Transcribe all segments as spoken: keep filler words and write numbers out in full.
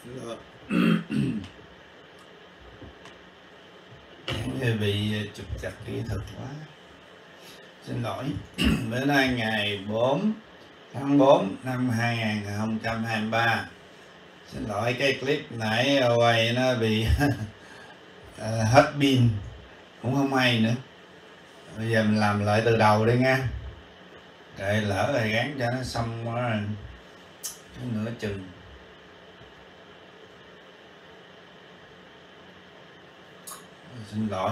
Bị trục trặc kỹ thuật quá, xin lỗi. Bữa nay ngày bốn tháng bốn năm hai nghìn không trăm hai mươi ba. Xin lỗi cái clip nãy quay nó bị hết pin, cũng không hay nữa. Bây giờ mình làm lại từ đầu đi nha. Rồi lỡ rồi gắn cho nó xong rồi nửa chừng. Xin lỗi.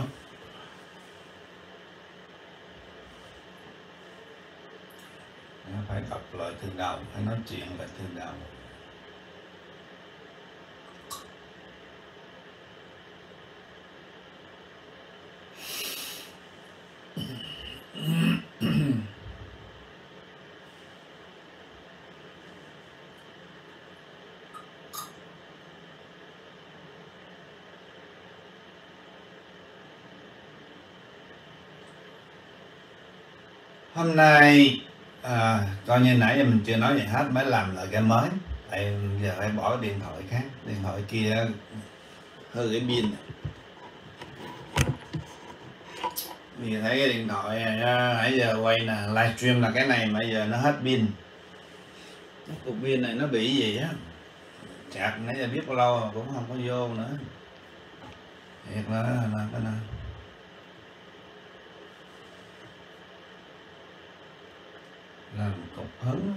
Nó phải đọc lại từ đầu, phải nói chuyện lại từ đầu. Hôm nay à, coi như nãy giờ mình chưa nói gì hết, mới làm lại cái mới. Tại giờ phải bỏ điện thoại khác, điện thoại kia hơi cái pin. Vì thấy cái điện thoại này, nãy giờ quay nè, livestream là cái này mà giờ nó hết pin. Cái cục pin này nó bị gì á, chặt nãy giờ biết bao lâu mà cũng không có vô nữa. Thiệt là là cái này. Làm cục hứng.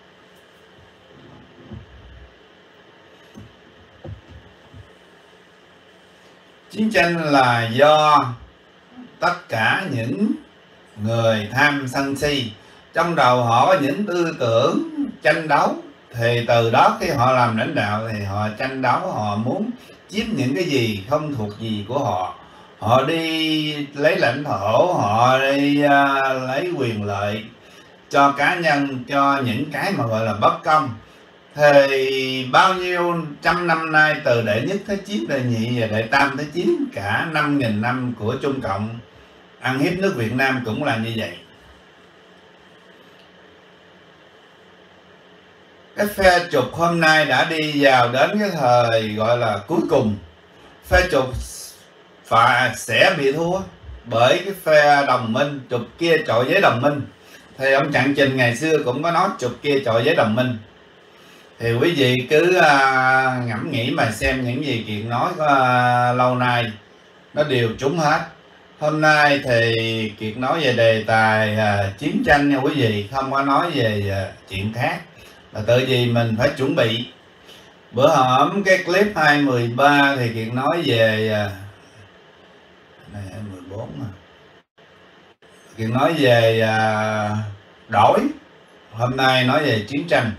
Chiến tranh là do tất cả những người tham sân si, trong đầu họ có những tư tưởng tranh đấu, thì từ đó khi họ làm lãnh đạo thì họ tranh đấu, họ muốn chiếm những cái gì không thuộc gì của họ, họ đi lấy lãnh thổ, họ đi uh, lấy quyền lợi cho cá nhân, cho những cái mà gọi là bất công. Thì bao nhiêu trăm năm nay, từ đệ nhất thế chiến, đệ nhị và đệ tam thế chiến, cả năm nghìn năm của Trung Cộng ăn hiếp nước Việt Nam cũng là như vậy. Cái phe trục hôm nay đã đi vào đến cái thời gọi là cuối cùng. Phe trục phải sẽ bị thua bởi cái phe đồng minh, trục kia chọi với đồng minh. Thì ông Trạng Trình ngày xưa cũng có nói trục kia chọi với đồng minh. Thì quý vị cứ uh, ngẫm nghĩ mà xem những gì Kiệt nói có, uh, lâu nay nó đều trúng hết. Hôm nay thì Kiệt nói về đề tài uh, chiến tranh nha quý vị, không có nói về uh, chuyện khác. Và tự vì mình phải chuẩn bị. Bữa hổm cái clip hai mười ba thì Kiệt nói về uh, này hai mười bốn mà. Kiệt nói về uh, đổi. Hôm nay nói về chiến tranh.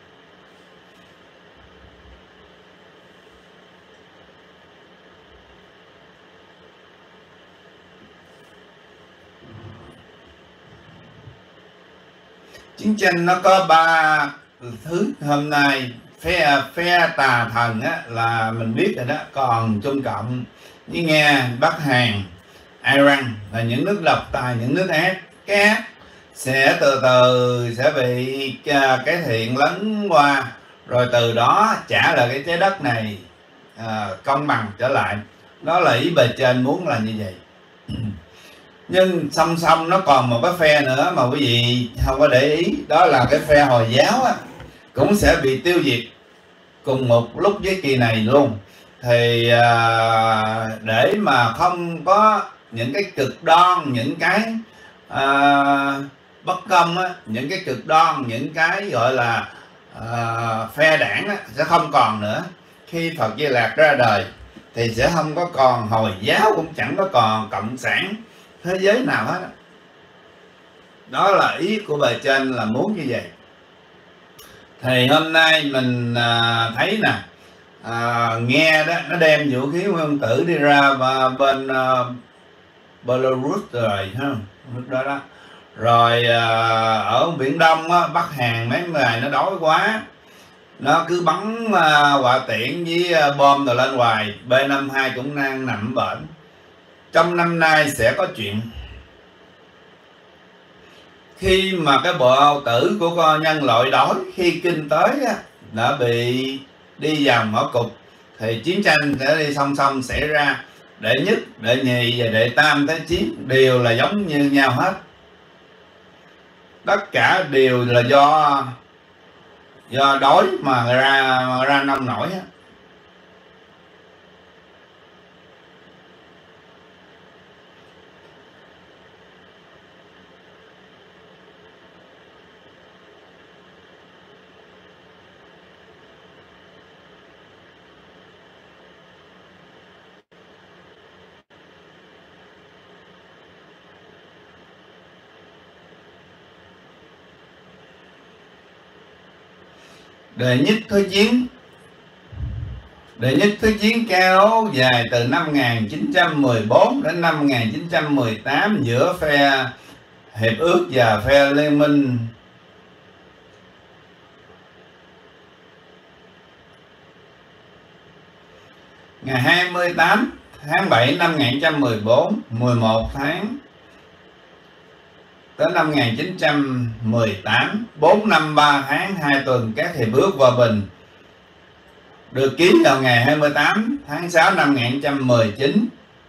Chiến tranh nó có ba thứ. Hôm nay phe phe tà thần á, là mình biết rồi đó, còn Trung Cộng với Nga, Bắc Hàn, Iran là những nước độc tài, những nước ác. Cái ác sẽ từ từ sẽ bị cái thiện lấn qua, rồi từ đó trả lại cái trái đất này à, công bằng trở lại. Đó là ý bề trên muốn là như vậy. Nhưng song song nó còn một cái phe nữa mà quý vị không có để ý, đó là cái phe Hồi giáo á, cũng sẽ bị tiêu diệt cùng một lúc với kỳ này luôn. Thì à, để mà không có những cái cực đoan, những cái à, bất công á, những cái cực đoan, những cái gọi là à, phe đảng á, sẽ không còn nữa. Khi Phật Di Lạc ra đời thì sẽ không có còn Hồi giáo, cũng chẳng có còn cộng sản thế giới nào hết. Đó là ý của bề trên là muốn như vậy. Thì hôm nay mình à, thấy nè, à, nghe đó nó đem vũ khí nguyên tử đi ra và bên à, Belarus rồi ha, lúc đó đó. Rồi à, ở Biển Đông á, Bắc Hàn mấy ngày nó đói quá, nó cứ bắn à, hỏa tiễn với à, bom rồi lên hoài. B năm mươi hai cũng đang nằm bệnh. Trong năm nay sẽ có chuyện. Khi mà cái bộ tử của con nhân loại đói, khi kinh tế á, đã bị đi vào ngõ cụt thì chiến tranh sẽ đi song song xảy ra. Đệ nhất, đệ nhì và đệ tam thế chiến đều là giống như nhau hết, tất cả đều là do do đói mà ra mà ra nông nổi á. Đệ nhất thế chiến Đệ nhất thế chiến kéo dài từ năm một nghìn chín trăm mười bốn đến năm một nghìn chín trăm mười tám giữa phe hiệp ước và phe liên minh. Ngày hai mươi tám tháng bảy năm một nghìn chín trăm mười bốn, mười một tháng tới năm một nghìn chín trăm mười tám, bốn năm ba tháng hai tuần, các hiệp ước hòa bình được ký vào ngày hai mươi tám tháng sáu năm một nghìn chín trăm mười chín.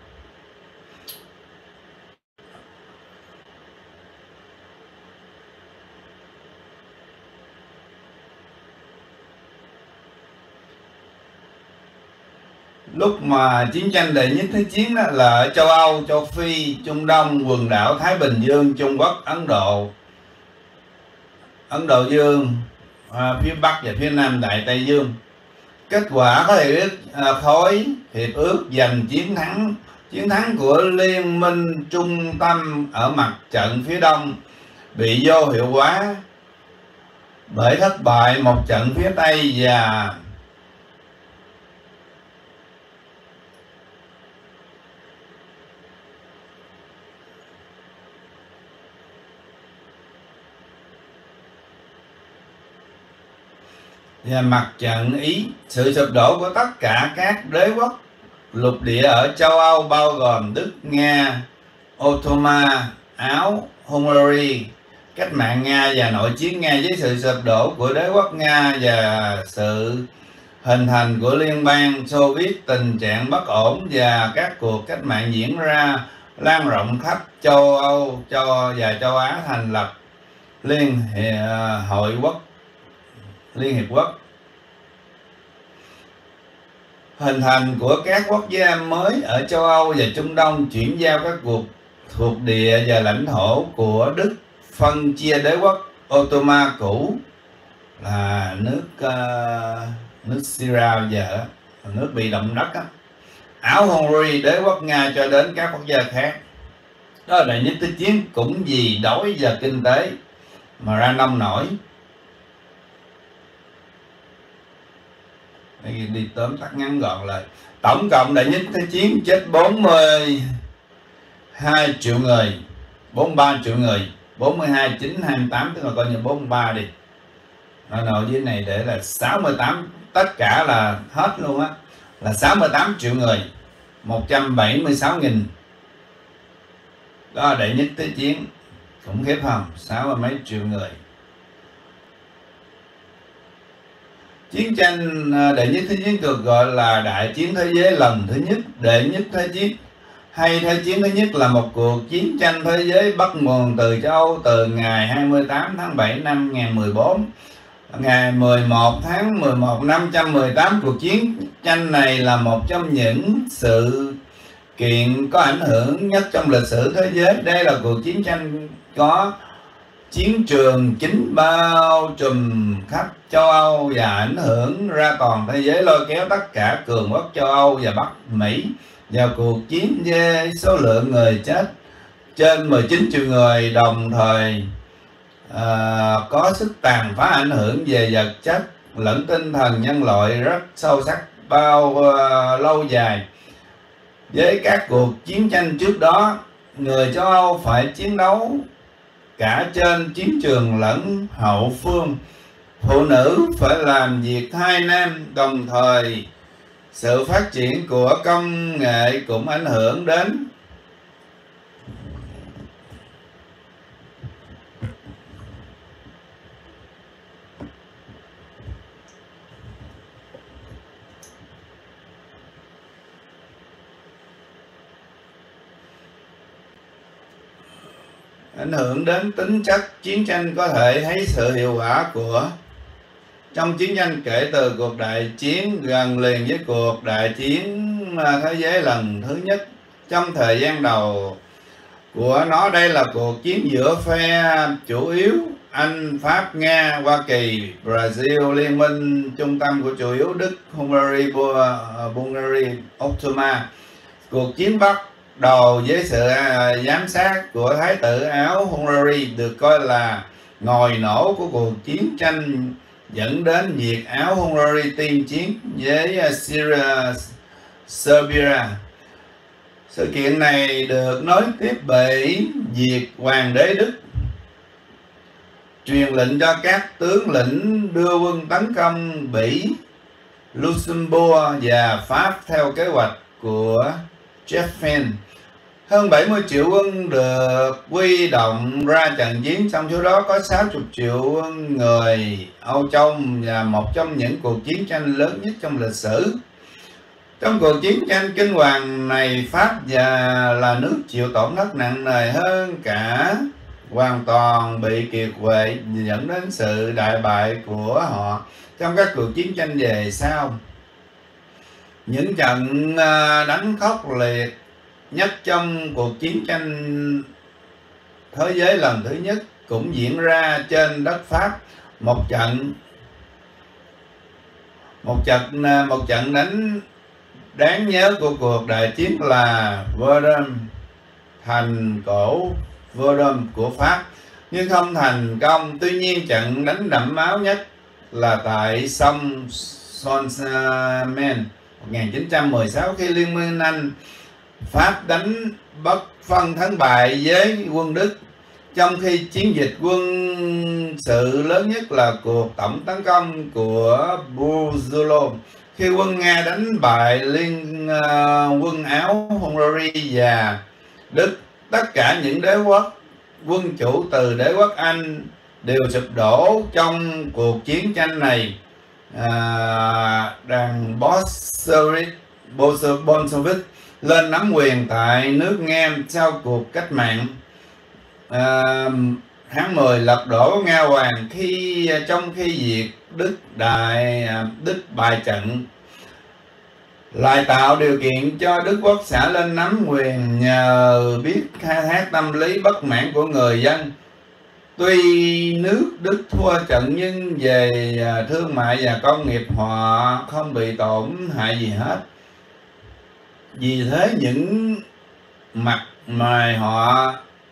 Lúc mà chiến tranh đệ nhất thế chiến đó là ở châu Âu, châu Phi, Trung Đông, quần đảo Thái Bình Dương, Trung Quốc, Ấn Độ, Ấn Độ Dương, à, phía Bắc và phía Nam Đại Tây Dương. Kết quả có hiệp ước à, khối hiệp ước giành chiến thắng chiến thắng của liên minh trung tâm ở mặt trận phía Đông bị vô hiệu hóa bởi thất bại một trận phía Tây và và mặt trận Ý. Sự sụp đổ của tất cả các đế quốc lục địa ở châu Âu bao gồm Đức, Nga, Ottoman, Áo, Hungary, cách mạng Nga và nội chiến Nga. Với sự sụp đổ của đế quốc Nga và sự hình thành của liên bang Xô Viết, tình trạng bất ổn và các cuộc cách mạng diễn ra lan rộng khắp châu Âu châu và châu Á, thành lập Liên Hội Quốc Liên Hiệp Quốc. Hình thành của các quốc gia mới ở châu Âu và Trung Đông, chuyển giao các cuộc thuộc địa và lãnh thổ của Đức, phân chia đế quốc Ottoman cũ là nước uh, nước Syria giờ nước bị động đất á, Áo, Hungary, đế quốc Nga cho đến các quốc gia khác. Đó là đệ nhất thế chiến, cũng vì đói và kinh tế mà ra nông nổi. Đi tóm tắt ngắn gọn lại, tổng cộng đệ nhất thế chiến chết bốn mươi hai triệu người, bốn mươi ba triệu người, bốn mươi hai, chín, hai mươi tám, tức là coi như bốn mươi ba đi. Ở nội dưới này để là sáu mươi tám, tất cả là hết luôn á, là sáu mươi tám triệu người, một trăm bảy mươi sáu nghìn. Đó là đệ nhất thế chiến, khủng khiếp không? Sáu mươi mấy triệu người. Chiến tranh đệ nhất thế chiến được gọi là đại chiến thế giới lần thứ nhất. Đệ nhất thế chiến hay thế chiến thứ nhất là một cuộc chiến tranh thế giới bắt nguồn từ châu Âu từ ngày hai mươi tám tháng bảy năm hai nghìn không trăm mười bốn. Ngày mười một tháng mười một năm một trăm mười tám, cuộc chiến tranh này là một trong những sự kiện có ảnh hưởng nhất trong lịch sử thế giới. Đây là cuộc chiến tranh có chiến trường chính bao trùm khắp châu Âu và ảnh hưởng ra toàn thế giới, lôi kéo tất cả cường quốc châu Âu và Bắc Mỹ vào cuộc chiến với số lượng người chết trên mười chín triệu người, đồng thời à, có sức tàn phá ảnh hưởng về vật chất lẫn tinh thần nhân loại rất sâu sắc, bao uh, lâu dài. Với các cuộc chiến tranh trước đó, người châu Âu phải chiến đấu cả trên chiến trường lẫn hậu phương. Phụ nữ phải làm việc hai nam, đồng thời sự phát triển của công nghệ cũng ảnh hưởng đến ảnh hưởng đến tính chất chiến tranh, có thể thấy sự hiệu quả của trong chiến tranh kể từ cuộc đại chiến gần liền với cuộc đại chiến thế giới lần thứ nhất. Trong thời gian đầu của nó, đây là cuộc chiến giữa phe chủ yếu Anh, Pháp, Nga, Hoa Kỳ, Brazil, Liên minh trung tâm của chủ yếu Đức, Hungary, Bulgaria, Ottoman. Cuộc chiến bắt đầu với sự giám sát của Thái tử Áo Hungary, được coi là ngòi nổ của cuộc chiến tranh dẫn đến việc Áo Hungary tuyên chiến với Syria, Serbia. Sự kiện này được nối tiếp bởi việc Hoàng đế Đức truyền lệnh cho các tướng lĩnh đưa quân tấn công Bỉ, Luxembourg và Pháp theo kế hoạch của Jefferson. Hơn bảy mươi triệu quân được huy động ra trận chiến, trong số đó có sáu mươi triệu quân người Âu Châu, và một trong những cuộc chiến tranh lớn nhất trong lịch sử. Trong cuộc chiến tranh kinh hoàng này, Pháp và là nước chịu tổn thất nặng nề hơn cả, hoàn toàn bị kiệt quệ, dẫn đến sự đại bại của họ trong các cuộc chiến tranh về sau. Những trận đánh khốc liệt nhất trong cuộc chiến tranh thế giới lần thứ nhất cũng diễn ra trên đất Pháp. Một trận một trận một trận đánh đáng nhớ của cuộc đại chiến là Verdun, thành cổ Verdun của Pháp, nhưng không thành công. Tuy nhiên, trận đánh đẫm máu nhất là tại sông Somme một nghìn chín trăm mười sáu, khi Liên minh Anh Pháp đánh bất phân thắng bại với quân Đức. Trong khi chiến dịch quân sự lớn nhất là cuộc tổng tấn công của Buzzolo, khi quân Nga đánh bại liên uh, quân Áo Hungary và Đức. Tất cả những đế quốc quân chủ từ đế quốc Anh đều sụp đổ trong cuộc chiến tranh này. À, đảng Bolshevik Bolshevik lên nắm quyền tại nước Nga sau cuộc cách mạng à, tháng mười, lật đổ Nga Hoàng, khi trong khi việc Đức đại Đức bại trận lại tạo điều kiện cho Đức Quốc xã lên nắm quyền nhờ biết khai thác tâm lý bất mãn của người dân. Tuy nước Đức thua trận nhưng về thương mại và công nghiệp họ không bị tổn hại gì hết. Vì thế những mặt mà họ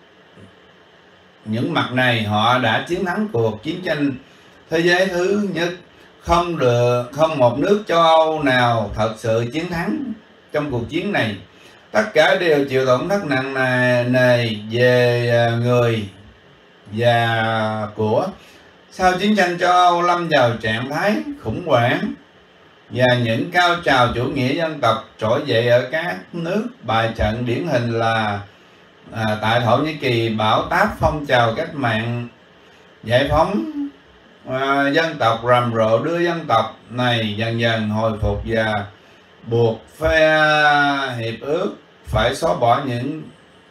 những mặt này họ đã chiến thắng cuộc chiến tranh thế giới thứ nhất. Không được không một nước châu Âu nào thật sự chiến thắng trong cuộc chiến này. Tất cả đều chịu tổn thất nặng nề về người và của. Sau chiến tranh, châu Âu lâm vào trạng thái khủng hoảng và những cao trào chủ nghĩa dân tộc trỗi dậy ở các nước bại trận. Điển hình là à, tại Thổ Nhĩ Kỳ, bão táp phong trào cách mạng giải phóng à, dân tộc rầm rộ, đưa dân tộc này dần dần hồi phục và buộc phe hiệp ước phải xóa bỏ những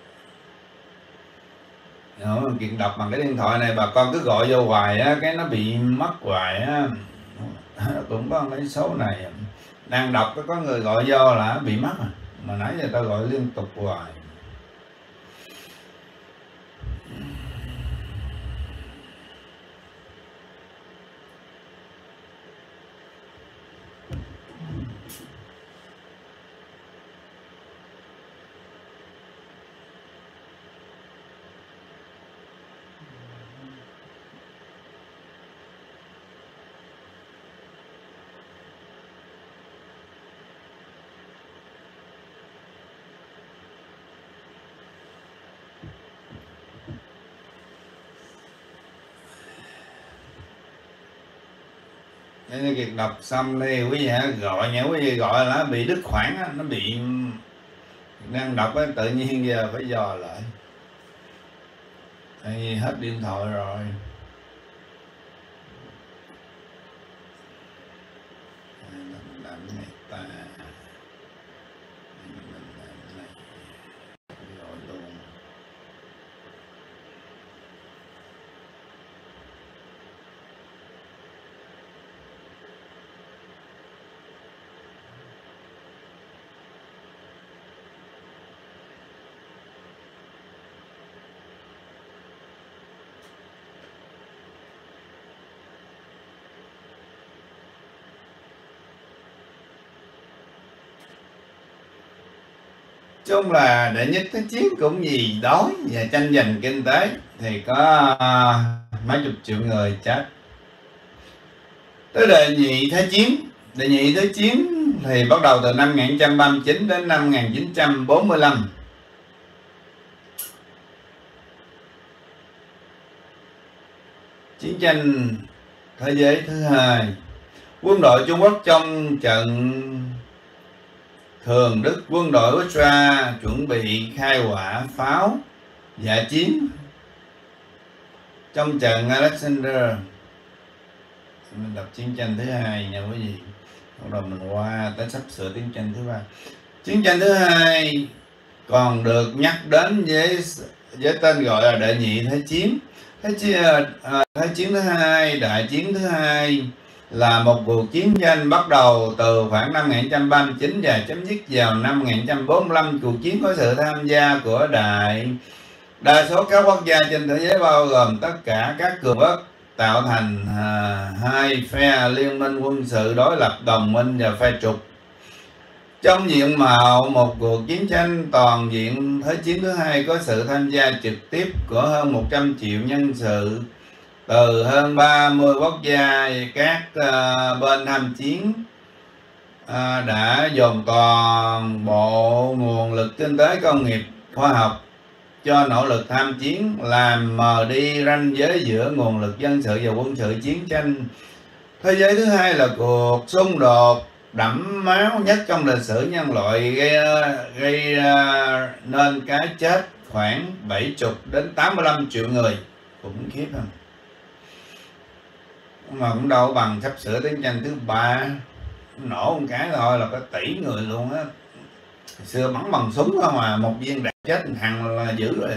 chuyện đọc bằng cái điện thoại này. Bà con cứ gọi vô hoài á, cái nó bị mất hoài á. Cũng có cái số này đang đọc có người gọi vô là bị mất à. Mà nãy giờ tao gọi liên tục hoài. Nên việc đọc xong đi quý vị hãy gọi nhớ quý vị gọi là bị đứt khoảng á, nó bị đang đọc á, tự nhiên giờ phải dò lại. Đây, hết điện thoại rồi. Làm cái này ta gọi luôn. chung là đệ nhất thế chiến cũng gì đói và tranh giành kinh tế thì có uh, mấy chục triệu người chết. Tới đệ nhị thế chiến, đệ nhị thế chiến thì bắt đầu từ năm một nghìn chín trăm ba mươi chín đến năm một nghìn chín trăm bốn mươi lăm. Chiến tranh thế giới thứ hai, quân đội Trung Quốc trong trận Thường Đức, quân đội Australia chuẩn bị khai hỏa pháo dạ chiến trong trận Alexander. Mình đọc chiến tranh thứ hai nha quý vị, rồi mình qua tới sắp sửa chiến tranh thứ ba. Chiến tranh thứ hai còn được nhắc đến với với tên gọi là đệ nhị thế chiến. Thế chiến, à, thế chiến thứ hai, đại chiến thứ hai là một cuộc chiến tranh bắt đầu từ khoảng năm một nghìn chín trăm ba mươi chín và chấm dứt vào năm một nghìn chín trăm bốn mươi lăm. Cuộc chiến có sự tham gia của đại đa số các quốc gia trên thế giới, bao gồm tất cả các cường quốc, tạo thành à, hai phe liên minh quân sự đối lập, đồng minh và phe trục. Trong diện mạo một cuộc chiến tranh toàn diện, thế chiến thứ hai có sự tham gia trực tiếp của hơn một trăm triệu nhân sự từ hơn ba mươi quốc gia. Các uh, bên tham chiến uh, đã dồn toàn bộ nguồn lực kinh tế, công nghiệp, khoa học cho nỗ lực tham chiến, làm mờ đi ranh giới giữa nguồn lực dân sự và quân sự. Chiến tranh thế giới thứ hai là cuộc xung đột đẫm máu nhất trong lịch sử nhân loại, gây, gây nên cái chết khoảng bảy mươi đến tám mươi lăm triệu người. Khủng khiếp không? Mà cũng đâu bằng sắp sửa chiến tranh thứ ba, nổ một cái thôi là có tỷ người luôn á. Xưa bắn bằng súng thôi mà một viên đạn chết thằng là dữ rồi.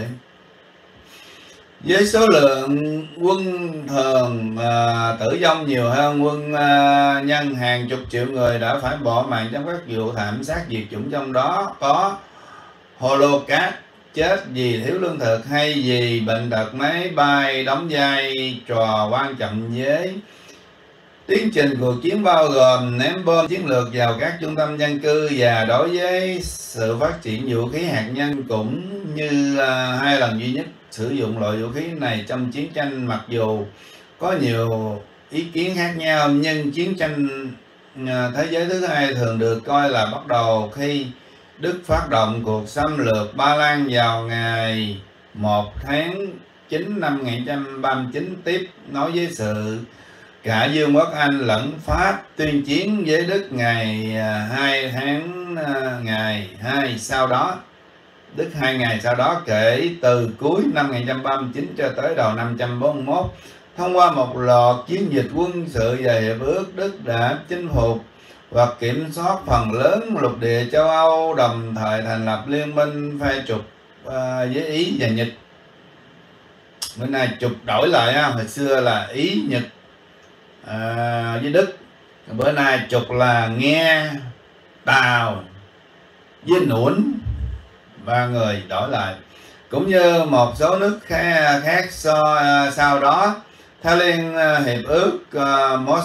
Với số lượng quân thường uh, tử vong nhiều hơn quân uh, nhân, hàng chục triệu người đã phải bỏ mạng trong các vụ thảm sát diệt chủng, trong đó có Holocaust, chết vì thiếu lương thực hay vì bệnh tật. Máy bay đóng vai trò quan trọng với tiến trình cuộc chiến, bao gồm ném bom chiến lược vào các trung tâm dân cư, và đối với sự phát triển vũ khí hạt nhân cũng như uh, hai lần duy nhất sử dụng loại vũ khí này trong chiến tranh. Mặc dù có nhiều ý kiến khác nhau, nhưng chiến tranh uh, thế giới thứ hai thường được coi là bắt đầu khi Đức phát động cuộc xâm lược Ba Lan vào ngày một tháng chín năm một nghìn chín trăm ba mươi chín, tiếp nối với sự cả Vương quốc Anh lẫn Pháp tuyên chiến với Đức ngày hai tháng ngày hai sau đó. Đức hai ngày sau đó kể từ cuối năm một nghìn chín trăm ba mươi chín cho tới đầu năm một nghìn chín trăm bốn mươi mốt. Thông qua một loạt chiến dịch quân sự và hiệp ước, Đức đã chinh phục và kiểm soát phần lớn lục địa châu Âu, đồng thời thành lập liên minh phe trục uh, với Ý và Nhật. Bữa nay trục đổi lại ha, hồi xưa là Ý, Nhật uh, với Đức. Bữa nay trục là Nghe, Tàu với Nũng, ba người đổi lại, cũng như một số nước khác, khác so, sau đó theo liên uh, hiệp ước uh,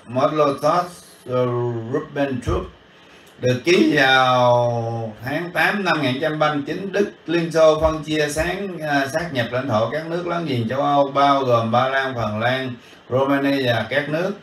Molotov-Ribbentrop được ký vào tháng tám năm một nghìn chín trăm ba mươi chín. Đức, Liên Xô phân chia sáng uh, sát nhập lãnh thổ các nước láng giềng châu Âu, bao gồm Ba Lan, Phần Lan, Romania và các nước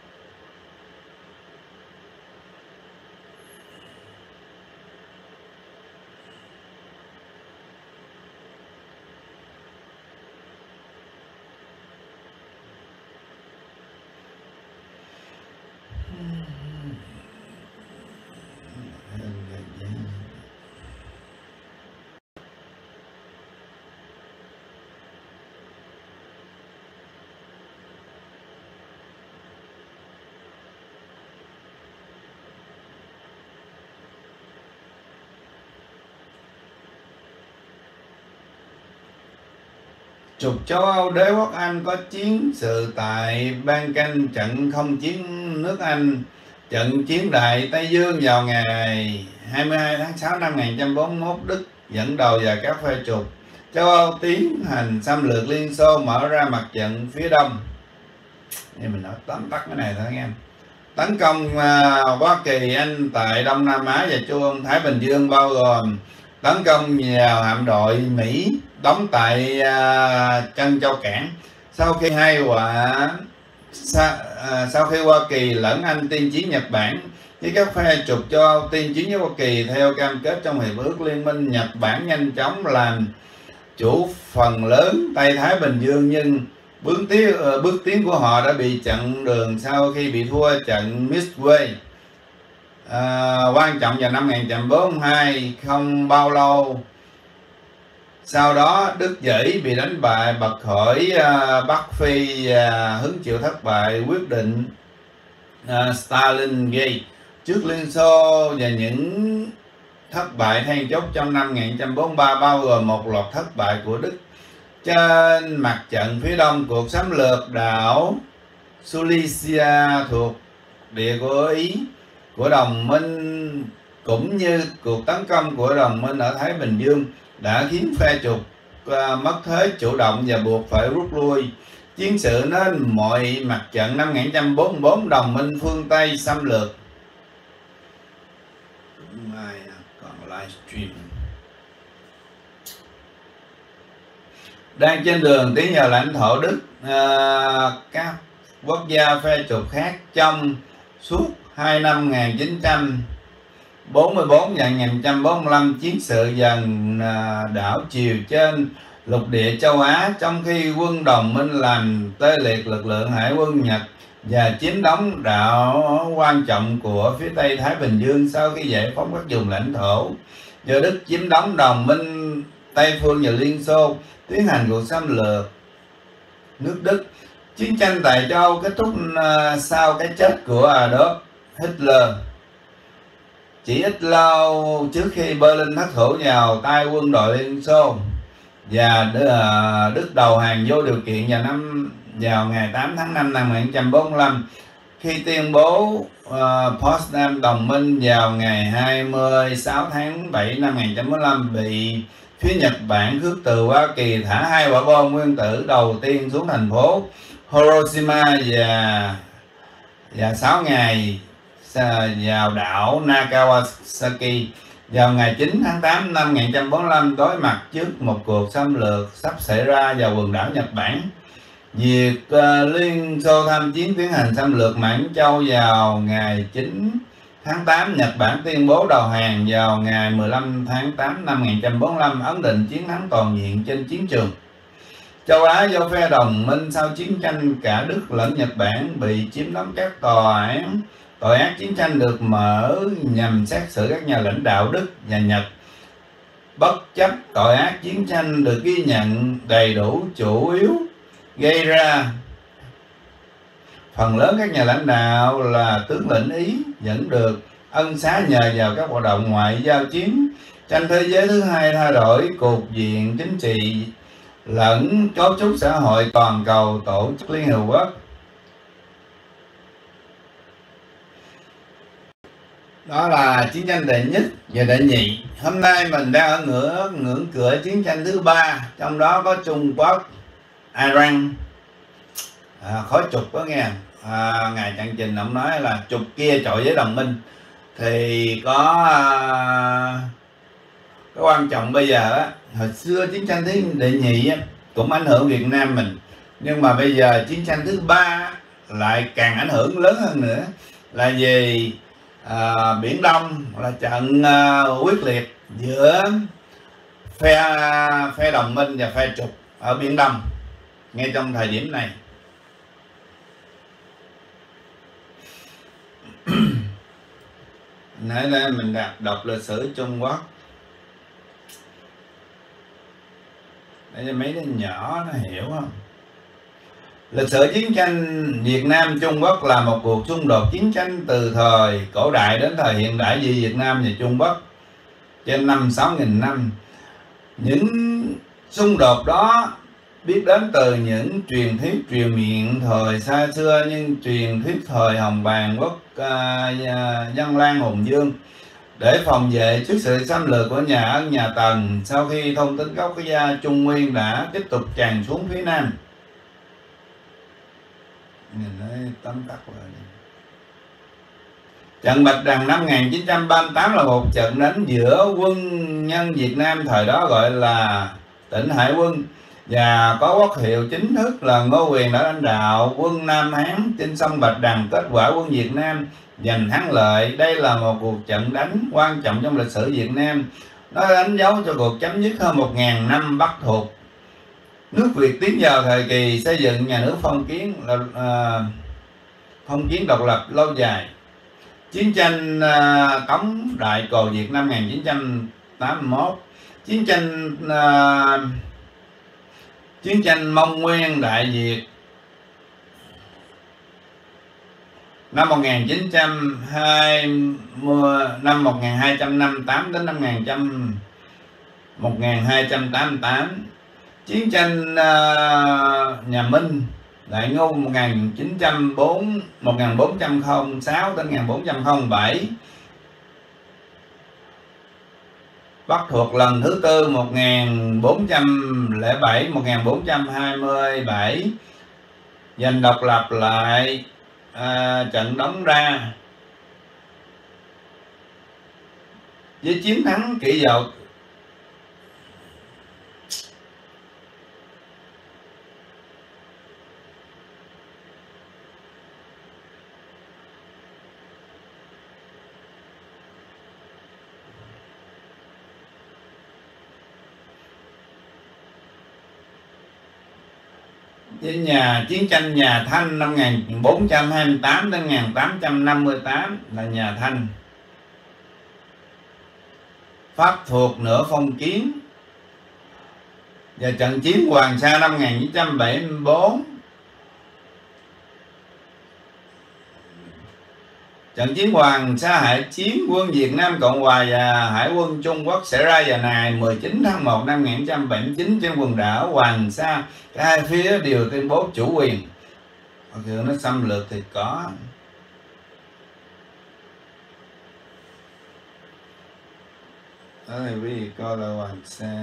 trục châu Âu. Đế quốc Anh có chiến sự tại Ban Canh, trận không chiến nước Anh, trận chiến Đại Tây Dương vào ngày hai mươi hai tháng sáu năm một nghìn chín trăm bốn mươi mốt. Đức dẫn đầu và các phe trục châu Âu tiến hành xâm lược Liên Xô, mở ra mặt trận phía đông. Như mình nói tóm tắt cái này thôi anh em. Tấn công uh, Hoa Kỳ, Anh tại Đông Nam Á và Châu Âu Thái Bình Dương, bao gồm tấn công vào hạm đội Mỹ đóng tại uh, Trân Châu Cảng. Sau khi hai quả sa, uh, sau khi Hoa Kỳ lẫn Anh tiên chiến Nhật Bản với các phe trục châu Âu tiên chiến với Hoa Kỳ theo cam kết trong hiệp ước liên minh, Nhật Bản nhanh chóng làm chủ phần lớn Tây Thái Bình Dương, nhưng bước tiến, uh, bước tiến của họ đã bị chặn đường sau khi bị thua trận Midway. À, quan trọng vào năm một nghìn chín trăm bốn mươi hai, không bao lâu sau đó Đức Dĩ bị đánh bại, bật khỏi uh, Bắc Phi, uh, hứng chịu thất bại quyết định uh, Stalingrad trước Liên Xô, và những thất bại then chốt trong năm một nghìn chín trăm bốn mươi ba bao gồm một loạt thất bại của Đức trên mặt trận phía đông, cuộc xâm lược đảo Silesia thuộc địa của Ý của đồng minh, cũng như cuộc tấn công của đồng minh ở Thái Bình Dương đã khiến phe trục uh, mất thế chủ động và buộc phải rút lui. Chiến sự nên mọi mặt trận năm một nghìn chín trăm bốn mươi bốn, đồng minh phương Tây xâm lược. Mai còn livestream đang trên đường tiến vào lãnh thổ Đức. Uh, các quốc gia phe trục khác trong suốt hai năm một nghìn chín trăm bốn mươi bốn và một nghìn chín trăm bốn mươi lăm, chiến sự dần đảo chiều trên lục địa châu Á, trong khi quân đồng minh làm tê liệt lực lượng hải quân Nhật và chiếm đóng đảo quan trọng của phía Tây Thái Bình Dương. Sau khi giải phóng các vùng lãnh thổ do Đức chiếm đóng, đồng minh Tây phương và Liên Xô tiến hành cuộc xâm lược nước Đức. Chiến tranh tại châu Âu kết thúc uh, sau cái chết của Adolf Hitler chỉ ít lâu trước khi Berlin thất thủ vào tay quân đội Liên Xô, và uh, Đức đầu hàng vô điều kiện vào năm vào ngày tám tháng năm năm một nghìn chín trăm bốn mươi lăm, khi tuyên bố uh, Potsdam đồng minh vào ngày hai mươi sáu tháng bảy năm một nghìn chín trăm bốn mươi lăm bị phía Nhật Bản khước từ Hoa Kỳ thả hai quả bom nguyên tử đầu tiên xuống thành phố Hiroshima, và và sáu ngày vào đảo Nagasaki vào ngày chín tháng tám năm một nghìn chín trăm bốn mươi lăm, đối mặt trước một cuộc xâm lược sắp xảy ra vào quần đảo Nhật Bản. Việc uh, Liên Xô tham chiến tiến hành xâm lược Mãn Châu vào ngày chín tháng tám, Nhật Bản tuyên bố đầu hàng vào ngày mười lăm tháng tám năm một nghìn chín trăm bốn mươi lăm, ấn định chiến thắng toàn diện trên chiến trường. Châu Á do phe đồng minh sau chiến tranh cả Đức lẫn Nhật Bản bị chiếm đóng. Các tòa án tội ác chiến tranh được mở nhằm xét xử các nhà lãnh đạo Đức và Nhật. Bất chấp tội ác chiến tranh được ghi nhận đầy đủ, chủ yếu gây ra, phần lớn các nhà lãnh đạo là tướng lĩnh Ý vẫn được ân xá nhờ vào các hoạt động ngoại giao. Chiến tranh thế giới thứ hai thay đổi cục diện chính trị lẫn cấu trúc xã hội toàn cầu. Tổ chức Liên Hợp Quốc đó là chiến tranh đệ nhất và đệ nhị. Hôm nay mình đang ở ngưỡng ngưỡng cửa chiến tranh thứ ba, trong đó có Trung Quốc, Iran, à, khối trục đó nghe. À, ngài Trạng Trình ông nói là trục kia chọi với đồng minh, thì có à, cái quan trọng bây giờ á, hồi xưa chiến tranh thứ đệ nhị á, cũng ảnh hưởng Việt Nam mình, nhưng mà bây giờ chiến tranh thứ ba lại càng ảnh hưởng lớn hơn nữa, là vì à, Biển Đông là trận à, quyết liệt giữa phe phe đồng minh và phe trục ở Biển Đông ngay trong thời điểm này. Nãy đây mình đọc, đọc lịch sử Trung Quốc để cho mấy đứa nhỏ nó hiểu không. Lịch sử chiến tranh Việt Nam Trung Quốc là một cuộc xung đột chiến tranh từ thời cổ đại đến thời hiện đại giữa Việt Nam và Trung Quốc trên năm sáu nghìn năm. Những xung đột đó biết đến từ những truyền thuyết truyền miệng thời xa xưa, nhưng truyền thuyết thời Hồng Bàng quốc uh, Văn Lang Hùng Dương để phòng vệ trước sự xâm lược của nhà Ân nhà Tần. Sau khi thông tin gốc gia Trung Nguyên đã tiếp tục tràn xuống phía Nam. Nhìn thấy tóm tắt rồi. Trận Bạch Đằng năm một nghìn chín trăm ba mươi tám là một trận đánh giữa quân nhân Việt Nam thời đó gọi là tỉnh Hải quân, và có quốc hiệu chính thức là Ngô Quyền đã lãnh đạo quân Nam Hán trên sông Bạch Đằng. Kết quả quân Việt Nam giành thắng lợi. Đây là một cuộc trận đánh quan trọng trong lịch sử Việt Nam. Nó đánh dấu cho cuộc chấm dứt hơn một nghìn năm Bắc thuộc. Nước Việt tiến vào thời kỳ xây dựng nhà nước phong kiến, là à, phong kiến độc lập lâu dài. Chiến tranh à, Cống Đại Cồ Việt năm một nghìn chín trăm tám mươi mốt, chiến tranh à, chiến tranh Mông Nguyên Đại Việt năm một nghìn chín trăm hai mươi, năm một nghìn hai trăm năm mươi tám đến năm một nghìn hai trăm tám mươi tám, chiến tranh uh, nhà Minh Đại Ngô một nghìn chín trăm bốn một nghìn bốn trăm lẻ sáu đến một nghìn bốn trăm lẻ bảy, Bắc thuộc lần thứ tư một nghìn bốn trăm lẻ bảy một nghìn bốn trăm hai mươi bảy, giành độc lập lại à, trận Đống Đa với chiến thắng Kỷ Dậu. Với nhà chiến tranh nhà Thanh năm một nghìn bốn trăm hai mươi tám đến một nghìn tám trăm năm mươi tám là nhà Thanh. Pháp thuộc nửa phong kiến. Và trận chiến Hoàng Sa năm một nghìn chín trăm bảy mươi tư. Trận chiến Hoàng Sa Hải chiến quân Việt Nam Cộng Hòa và Hải quân Trung Quốc xảy ra vào ngày mười chín tháng một năm một nghìn chín trăm bảy mươi chín trên quần đảo Hoàng Sa. Cả hai phía đều tuyên bố chủ quyền. Mặc dù nó xâm lược thì có. Đó là quý vị coi là Hoàng Sa.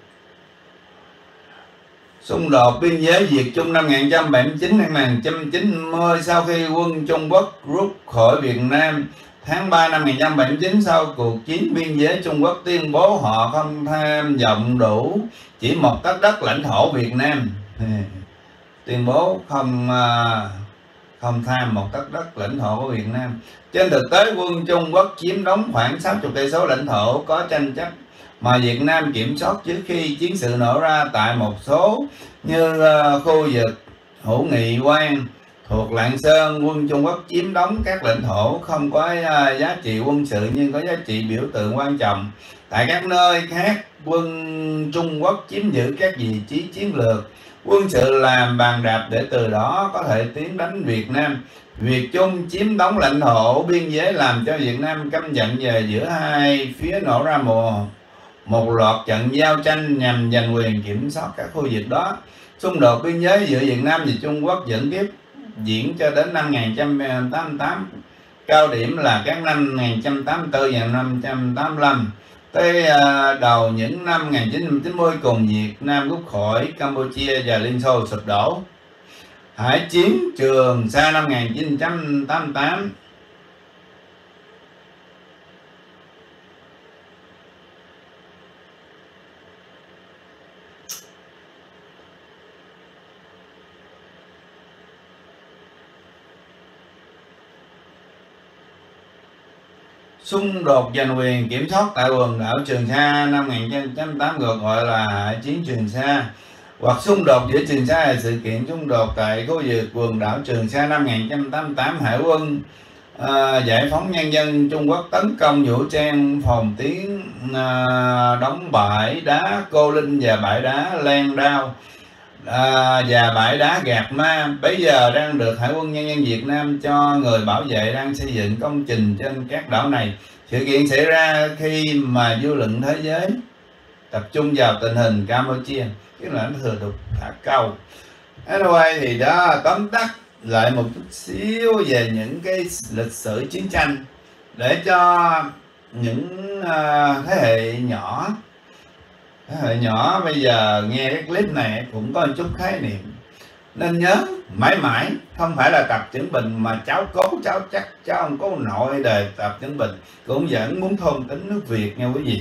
Xung đột biên giới Việt Trung năm một nghìn chín trăm bảy mươi chín đến một nghìn chín trăm chín mươi, sau khi quân Trung Quốc rút khỏi Việt Nam tháng ba năm một nghìn chín trăm bảy mươi chín, sau cuộc chiến biên giới, Trung Quốc tuyên bố họ không tham vọng đủ chỉ một tấc đất lãnh thổ Việt Nam. Tuyên bố không không tham một tấc đất lãnh thổ của Việt Nam. Trên thực tế quân Trung Quốc chiếm đóng khoảng sáu mươi cây số lãnh thổ có tranh chấp mà Việt Nam kiểm soát trước khi chiến sự nổ ra tại một số như uh, khu vực Hữu Nghị Quan thuộc Lạng Sơn. Quân Trung Quốc chiếm đóng các lãnh thổ không có uh, giá trị quân sự nhưng có giá trị biểu tượng quan trọng. Tại các nơi khác, quân Trung Quốc chiếm giữ các vị trí chiến lược quân sự làm bàn đạp để từ đó có thể tiến đánh Việt Nam. Việt Trung chiếm đóng lãnh thổ biên giới làm cho Việt Nam căm giận, về giữa hai phía nổ ra một một loạt trận giao tranh nhằm giành quyền kiểm soát các khu vực đó. Xung đột biên giới giữa Việt Nam và Trung Quốc vẫn tiếp diễn cho đến năm một nghìn chín trăm tám mươi tám, cao điểm là các năm một nghìn chín trăm tám mươi tư và năm một nghìn chín trăm tám mươi lăm. Tới đầu những năm một nghìn chín trăm chín mươi, cùng Việt Nam rút khỏi Campuchia và Liên Xô sụp đổ. Hải chiến Trường Sa năm một nghìn chín trăm tám mươi tám. Xung đột giành quyền kiểm soát tại quần đảo Trường Sa năm một nghìn chín trăm tám mươi được gọi là Hải chiến Trường Sa, hoặc xung đột giữa Trường Sa là sự kiện xung đột tại khu vực quần đảo Trường Sa năm một nghìn chín trăm tám mươi tám. Hải quân à, giải phóng nhân dân Trung Quốc tấn công vũ trang phòng tuyến à, đóng bãi đá Cô Linh và bãi đá Lan Đao à, và bãi đá Gạt Ma. Bây giờ đang được Hải quân Nhân dân Việt Nam cho người bảo vệ, đang xây dựng công trình trên các đảo này. Sự kiện xảy ra khi mà dư luận thế giới tập trung vào tình hình Campuchia, tức là nó thừa đục thả câu. Anyway thì đó, tóm tắt lại một chút xíu về những cái lịch sử chiến tranh để cho những uh, thế hệ nhỏ thế hệ nhỏ bây giờ nghe cái clip này cũng có một chút khái niệm. Nên nhớ mãi mãi không phải là Tập Cận Bình mà cháu cố cháu chắc cháu ông cố nội đời Tập Cận Bình cũng vẫn muốn thôn tính nước Việt nha quý vị.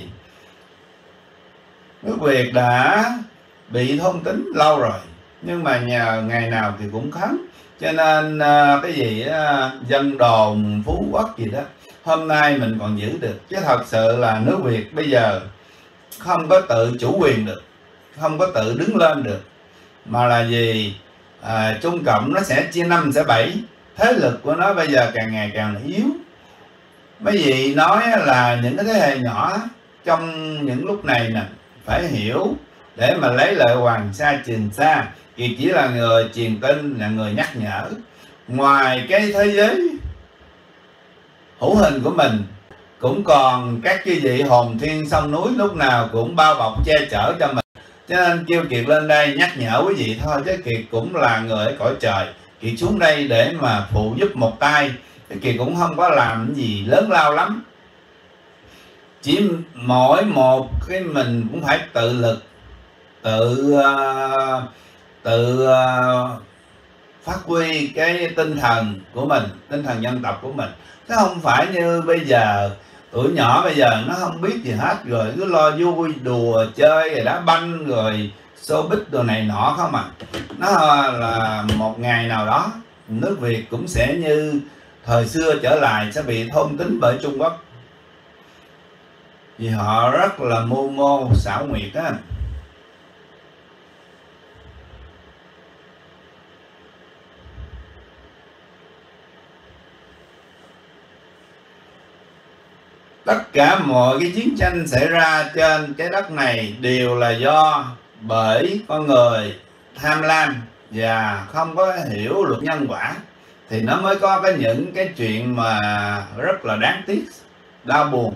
Nước Việt đã bị thôn tính lâu rồi, nhưng mà nhờ ngày nào thì cũng khấn. Cho nên cái gì dân đồn Phú Quốc gì đó hôm nay mình còn giữ được, chứ thật sự là nước Việt bây giờ không có tự chủ quyền được, không có tự đứng lên được, mà là gì à, Trung Cộng nó sẽ chia năm sẽ bảy, thế lực của nó bây giờ càng ngày càng yếu. Mấy vị nói là những cái thế hệ nhỏ trong những lúc này nè phải hiểu để mà lấy lại Hoàng Sa Trường Sa, thì chỉ là người truyền tin, là người nhắc nhở. Ngoài cái thế giới hữu hình của mình cũng còn các chư vị hồn thiên sông núi lúc nào cũng bao bọc che chở cho mình. Cho nên kêu Kiệt lên đây nhắc nhở quý vị thôi, chứ Kiệt cũng là người ở cõi trời. Kiệt xuống đây để mà phụ giúp một tay, cái Kiệt cũng không có làm gì lớn lao lắm. Chỉ mỗi một cái mình cũng phải tự lực, tự uh, tự uh, phát huy cái tinh thần của mình, tinh thần dân tộc của mình. Chứ không phải như bây giờ tuổi nhỏ bây giờ nó không biết gì hết, rồi cứ lo vui đùa chơi rồi đá banh rồi showbiz đồ này nọ không à. Nó là một ngày nào đó nước Việt cũng sẽ như thời xưa trở lại, sẽ bị thôn tính bởi Trung Quốc, vì họ rất là mưu mô xảo quyệt á. Tất cả mọi cái chiến tranh xảy ra trên cái đất này đều là do bởi con người tham lam và không có hiểu luật nhân quả, thì nó mới có cái những cái chuyện mà rất là đáng tiếc, đau buồn.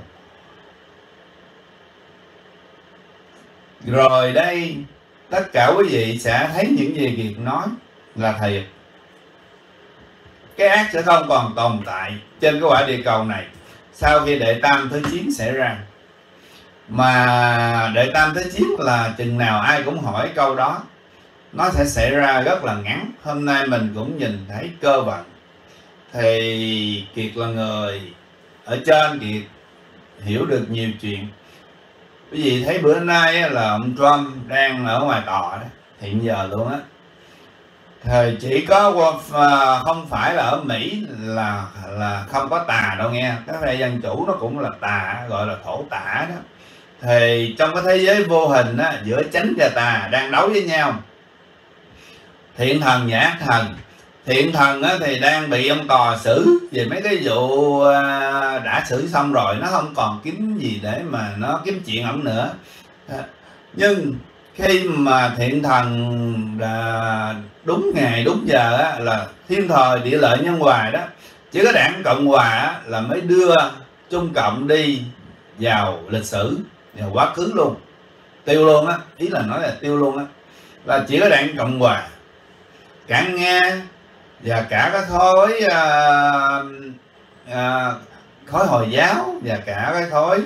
Rồi đây tất cả quý vị sẽ thấy những gì Kiệt nói là thiệt. Cái ác sẽ không còn tồn tại trên cái quả địa cầu này sau khi Đệ Tam Thế Chiến xảy ra. Mà Đệ Tam Thế Chiến là chừng nào ai cũng hỏi câu đó, nó sẽ xảy ra rất là ngắn. Hôm nay mình cũng nhìn thấy cơ vận. Thì Kiệt là người ở trên, Kiệt hiểu được nhiều chuyện. Quý vị thấy bữa nay là ông Trump đang ở ngoài tòa đó, hiện giờ luôn á. Thì chỉ có không phải là ở Mỹ là là không có tà đâu nghe. Cái phe dân chủ nó cũng là tà, gọi là thổ tả đó. Thì trong cái thế giới vô hình á, giữa chánh và tà đang đấu với nhau, thiện thần và ác thần. Thiện thần á, thì đang bị ông tòa xử về mấy cái vụ đã xử xong rồi, nó không còn kiếm gì để mà nó kiếm chuyện ổng nữa. Nhưng khi mà thiện thần là đúng ngày đúng giờ á, là thiên thời địa lợi nhân hòa đó, chỉ có đảng Cộng Hòa á, là mới đưa Trung Cộng đi vào lịch sử, vào quá khứ luôn, tiêu luôn á. Ý là nói là tiêu luôn á, là chỉ có đảng Cộng Hòa, cả Nga và cả cái khối uh, uh, khối Hồi giáo và cả cái khối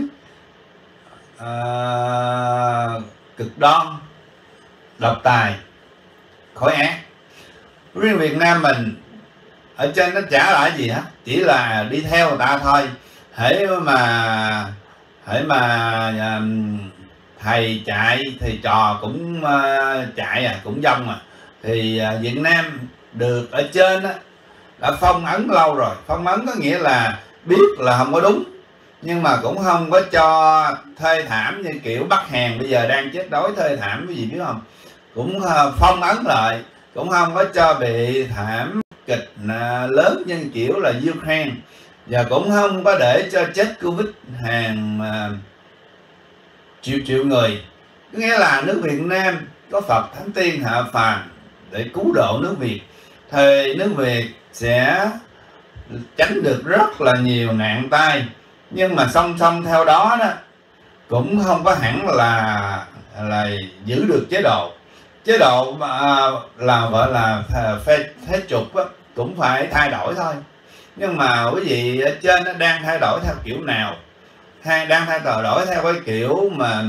uh, cực đoan độc tài, khối ác. Riêng Việt Nam mình ở trên nó chả là gì hết, chỉ là đi theo người ta thôi. Hễ mà hễ mà um, thầy chạy thì trò cũng uh, chạy à, cũng dông à. Thì uh, Việt Nam được ở trên á đã phong ấn lâu rồi. Phong ấn có nghĩa là biết là không có đúng, nhưng mà cũng không có cho thê thảm như kiểu Bắc Hàn bây giờ đang chết đói thê thảm, cái gì biết không, cũng phong ấn lại, cũng không có cho bị thảm kịch lớn như kiểu là Ukraine, và cũng không có để cho chết Covid hàng triệu triệu người. Nghĩa là nước Việt Nam có Phật Thánh Tiên hạ phàm để cứu độ nước Việt, thì nước Việt sẽ tránh được rất là nhiều nạn tai. Nhưng mà song song theo đó đó cũng không có hẳn là là giữ được chế độ. Chế độ à, là gọi là phê thế trục á, cũng phải thay đổi thôi. Nhưng mà quý vị ở trên nó đang thay đổi theo kiểu nào? Hay đang thay đổi theo cái kiểu mà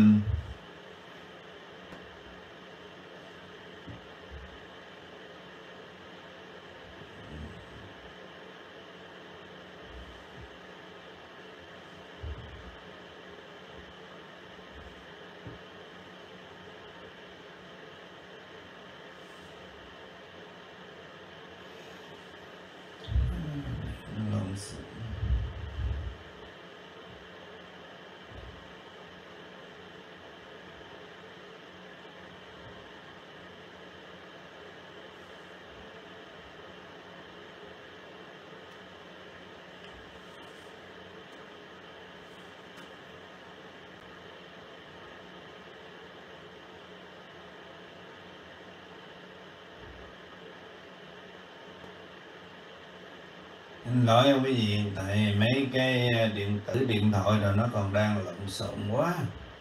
Xin lỗi nha quý vị, tại mấy cái điện tử điện thoại rồi nó còn đang lộn xộn quá.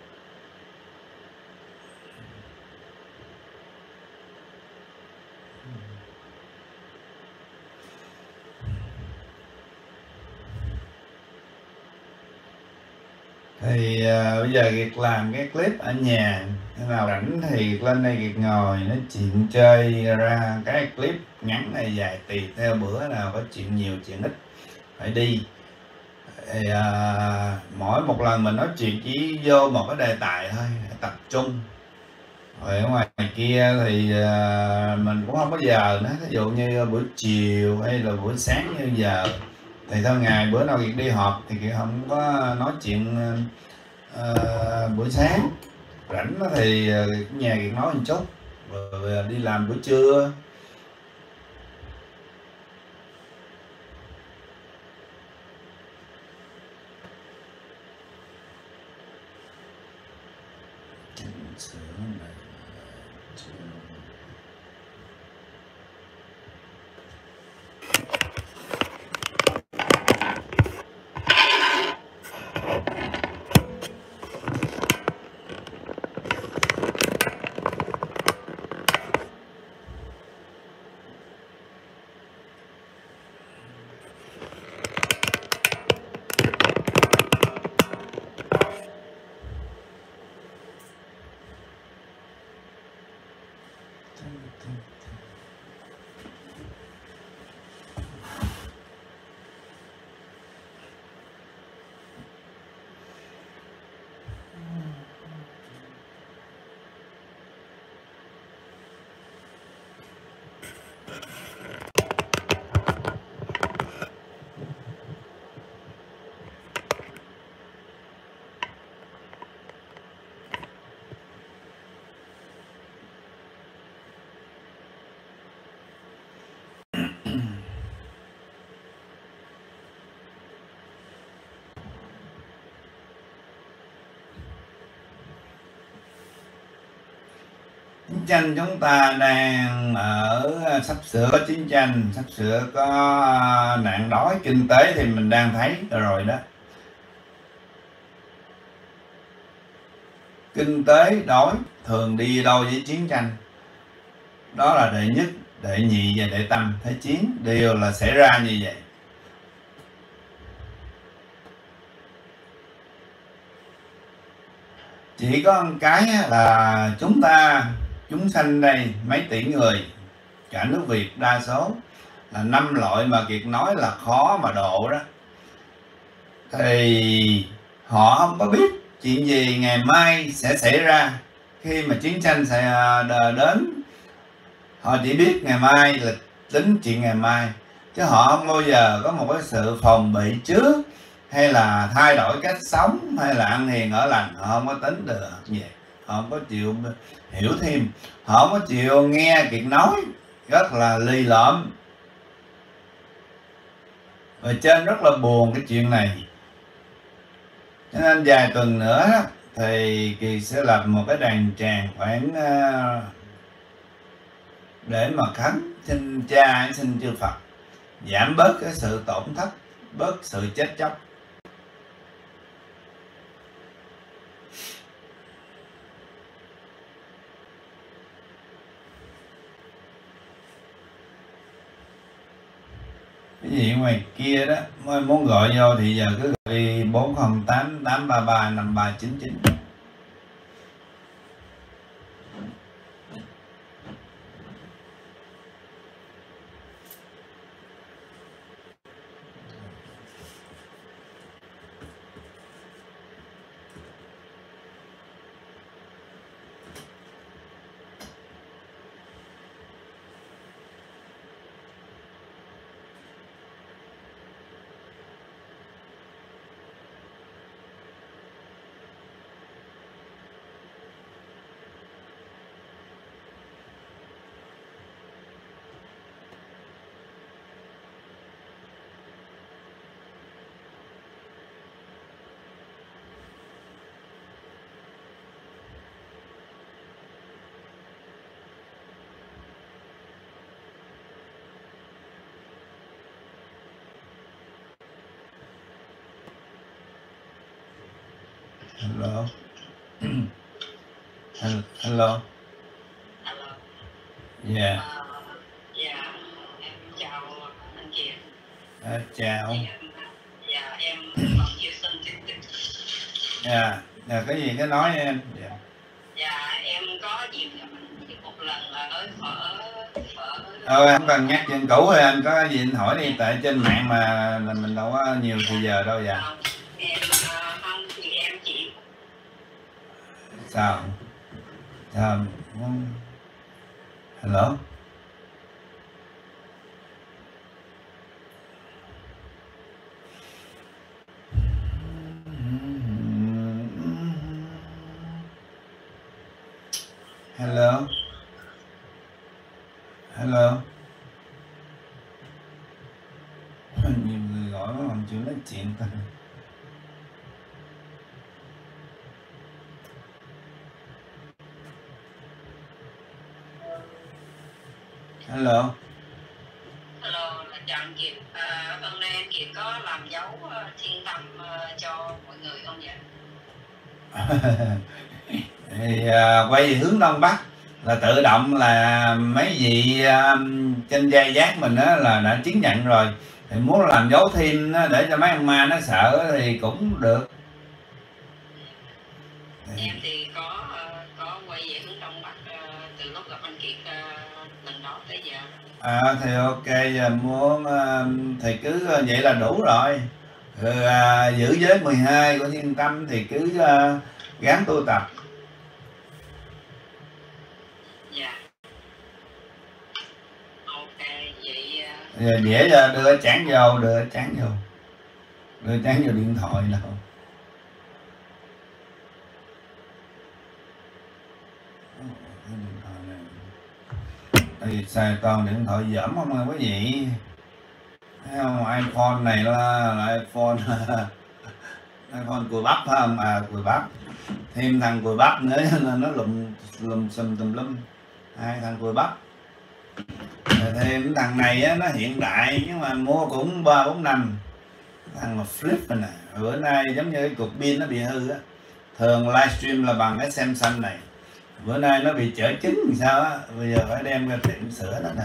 Thì uh, bây giờ Kiệt làm cái clip ở nhà, khi nào rảnh thì Kiệt lên đây Kiệt ngồi nói chuyện chơi ra cái clip ngắn hay dài tùy theo bữa nào có chuyện nhiều chuyện ít phải đi. Thì uh, mỗi một lần mình nói chuyện chỉ vô một cái đề tài thôi, tập trung. Rồi ở ngoài kia thì uh, mình cũng không có giờ nữa, ví dụ như buổi chiều hay là buổi sáng như giờ thì thôi, ngày bữa nào Kiệt đi họp thì Kiệt không có nói chuyện uh, buổi sáng. Rảnh thì uh, nhà Kiệt nói một chút rồi đi làm buổi trưa. Chiến tranh chúng ta đang ở sắp sửa có chiến tranh, sắp sửa có nạn đói kinh tế thì mình đang thấy rồi đó. Kinh tế đói thường đi đôi với chiến tranh, đó là đệ nhất, đệ nhị và đệ tam thế chiến đều là xảy ra như vậy. Chỉ có một cái là chúng ta, chúng sanh đây mấy tỷ người, cả nước Việt đa số là năm loại mà Kiệt nói là khó mà độ đó, thì họ không có biết chuyện gì ngày mai sẽ xảy ra khi mà chiến tranh sẽ đến. Họ chỉ biết ngày mai là tính chuyện ngày mai, chứ họ không bao giờ có một cái sự phòng bị trước, hay là thay đổi cách sống, hay là ăn hiền ở lành. Họ không có tính được vậy, họ không có chịu hiểu thêm, họ không có chịu nghe Kiệt nói, rất là lì lợm. Và trên rất là buồn cái chuyện này, cho nên vài tuần nữa thì Kiệt sẽ lập một cái đàn tràng khoảng để mà khấn xin cha, xin chư Phật giảm bớt cái sự tổn thất, bớt sự chết chóc. Cái gì ngoài kia đó mới muốn gọi vô thì giờ cứ gọi bốn không tám tám ba ba năm ba chín chín. Hello. Hello. Hello. Yeah. Ờ, dạ em chào anh chị. À, chào. Dạ, dạ em còn chưa xin tiếp tục. Dạ. Dạ, cái gì cái nói em. Dạ. Dạ em có dịp gặp anh chị một lần ở phở phở. Ờ, không cần nhắc chuyện cũ rồi, anh có gì anh hỏi đi, tại trên mạng mà là mình đâu có nhiều thời giờ đâu. Dạ. Không, em không thì em chỉ. Sao? Sao? Hello. Hello. Hello. Nhiều người gọi nó còn chưa nói chuyện ta. Hello. Hello, chào anh Kiệt. À, hôm nay anh Kiệt có làm dấu uh, thiên tâm uh, cho mọi người không vậy? Thì uh, quay về hướng đông bắc là tự động là mấy vị uh, trên dây giác mình á là đã chứng nhận rồi. Thì muốn làm dấu thêm đó, để cho mấy ông ma nó sợ thì cũng được. Em thì có uh, có quay về hướng đông bắc uh, từ lúc gặp anh Kiệt uh, lần đó tới giờ. À thì ok, giờ muốn uh, thì cứ uh, vậy là đủ rồi. Rồi, uh, giữ giới mười hai của thiên tâm thì cứ uh, gắng tu tập. Dạ. Ok, vậy uh... Giờ dễ giờ đưa chán vô, đưa chán vô. Đưa chán vô điện thoại nào. Thì xài toàn điện thoại dởm không à quý vị. Thấy không, iPhone này là, là iPhone iPhone cùi bắp phải không? À cùi bắp. Thêm thằng cùi bắp nữa nên nó lùm lùm xùm tùm lum. Hai thằng cùi bắp. Rồi thêm thằng này á, nó hiện đại nhưng mà mua cũng ba bốn năm. Thằng mà flip này nè. Bữa nay giống như cái cục pin nó bị hư á. Thường livestream là bằng cái Samsung này. Bữa nay nó bị chở trứng làm sao á, bây giờ phải đem ra tiệm sửa nó nữa.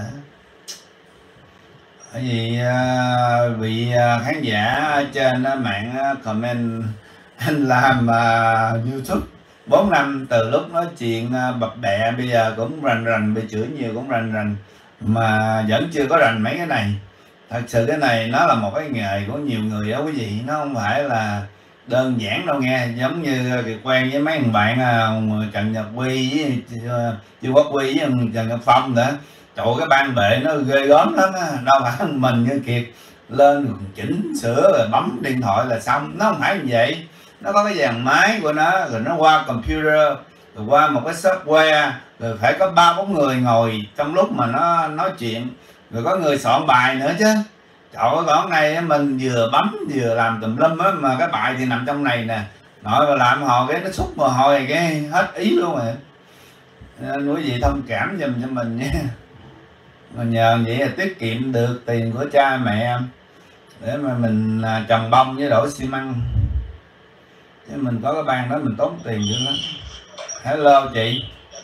Bởi vì uh, bị uh, khán giả trên uh, mạng uh, comment anh làm uh, YouTube bốn năm từ lúc nói chuyện uh, bập bẹ, bây giờ cũng rành rành, bị chửi nhiều cũng rành rành mà vẫn chưa có rành mấy cái này. Thật sự cái này nó là một cái nghề của nhiều người đó quý vị, nó không phải là đơn giản đâu nghe. Giống như Kiệt quen với mấy thằng bạn Trần Nhật Quy với Chu Quốc Quy với Trần Nhật Phong nữa, trời cái ban bệ nó ghê gớm lắm á, đâu phải mình như Kiệt lên chỉnh sửa rồi bấm điện thoại là xong, nó không phải như vậy. Nó có cái dàn máy của nó, rồi nó qua computer, rồi qua một cái software, rồi phải có ba bốn người ngồi trong lúc mà nó nói chuyện, rồi có người soạn bài nữa chứ. Trời ơi, còn này mình vừa bấm vừa làm tùm lum á, mà cái bài thì nằm trong này nè, nội mà làm hồi cái nó xúc mồ hôi cái hết ý luôn rồi. Nên quý vị thông cảm giùm cho mình nha. Mà nhờ vậy là tiết kiệm được tiền của cha mẹ để mà mình trồng bông với đổ xi măng. Chứ mình có cái ban đó mình tốn tiền dữ lắm. Hello chị.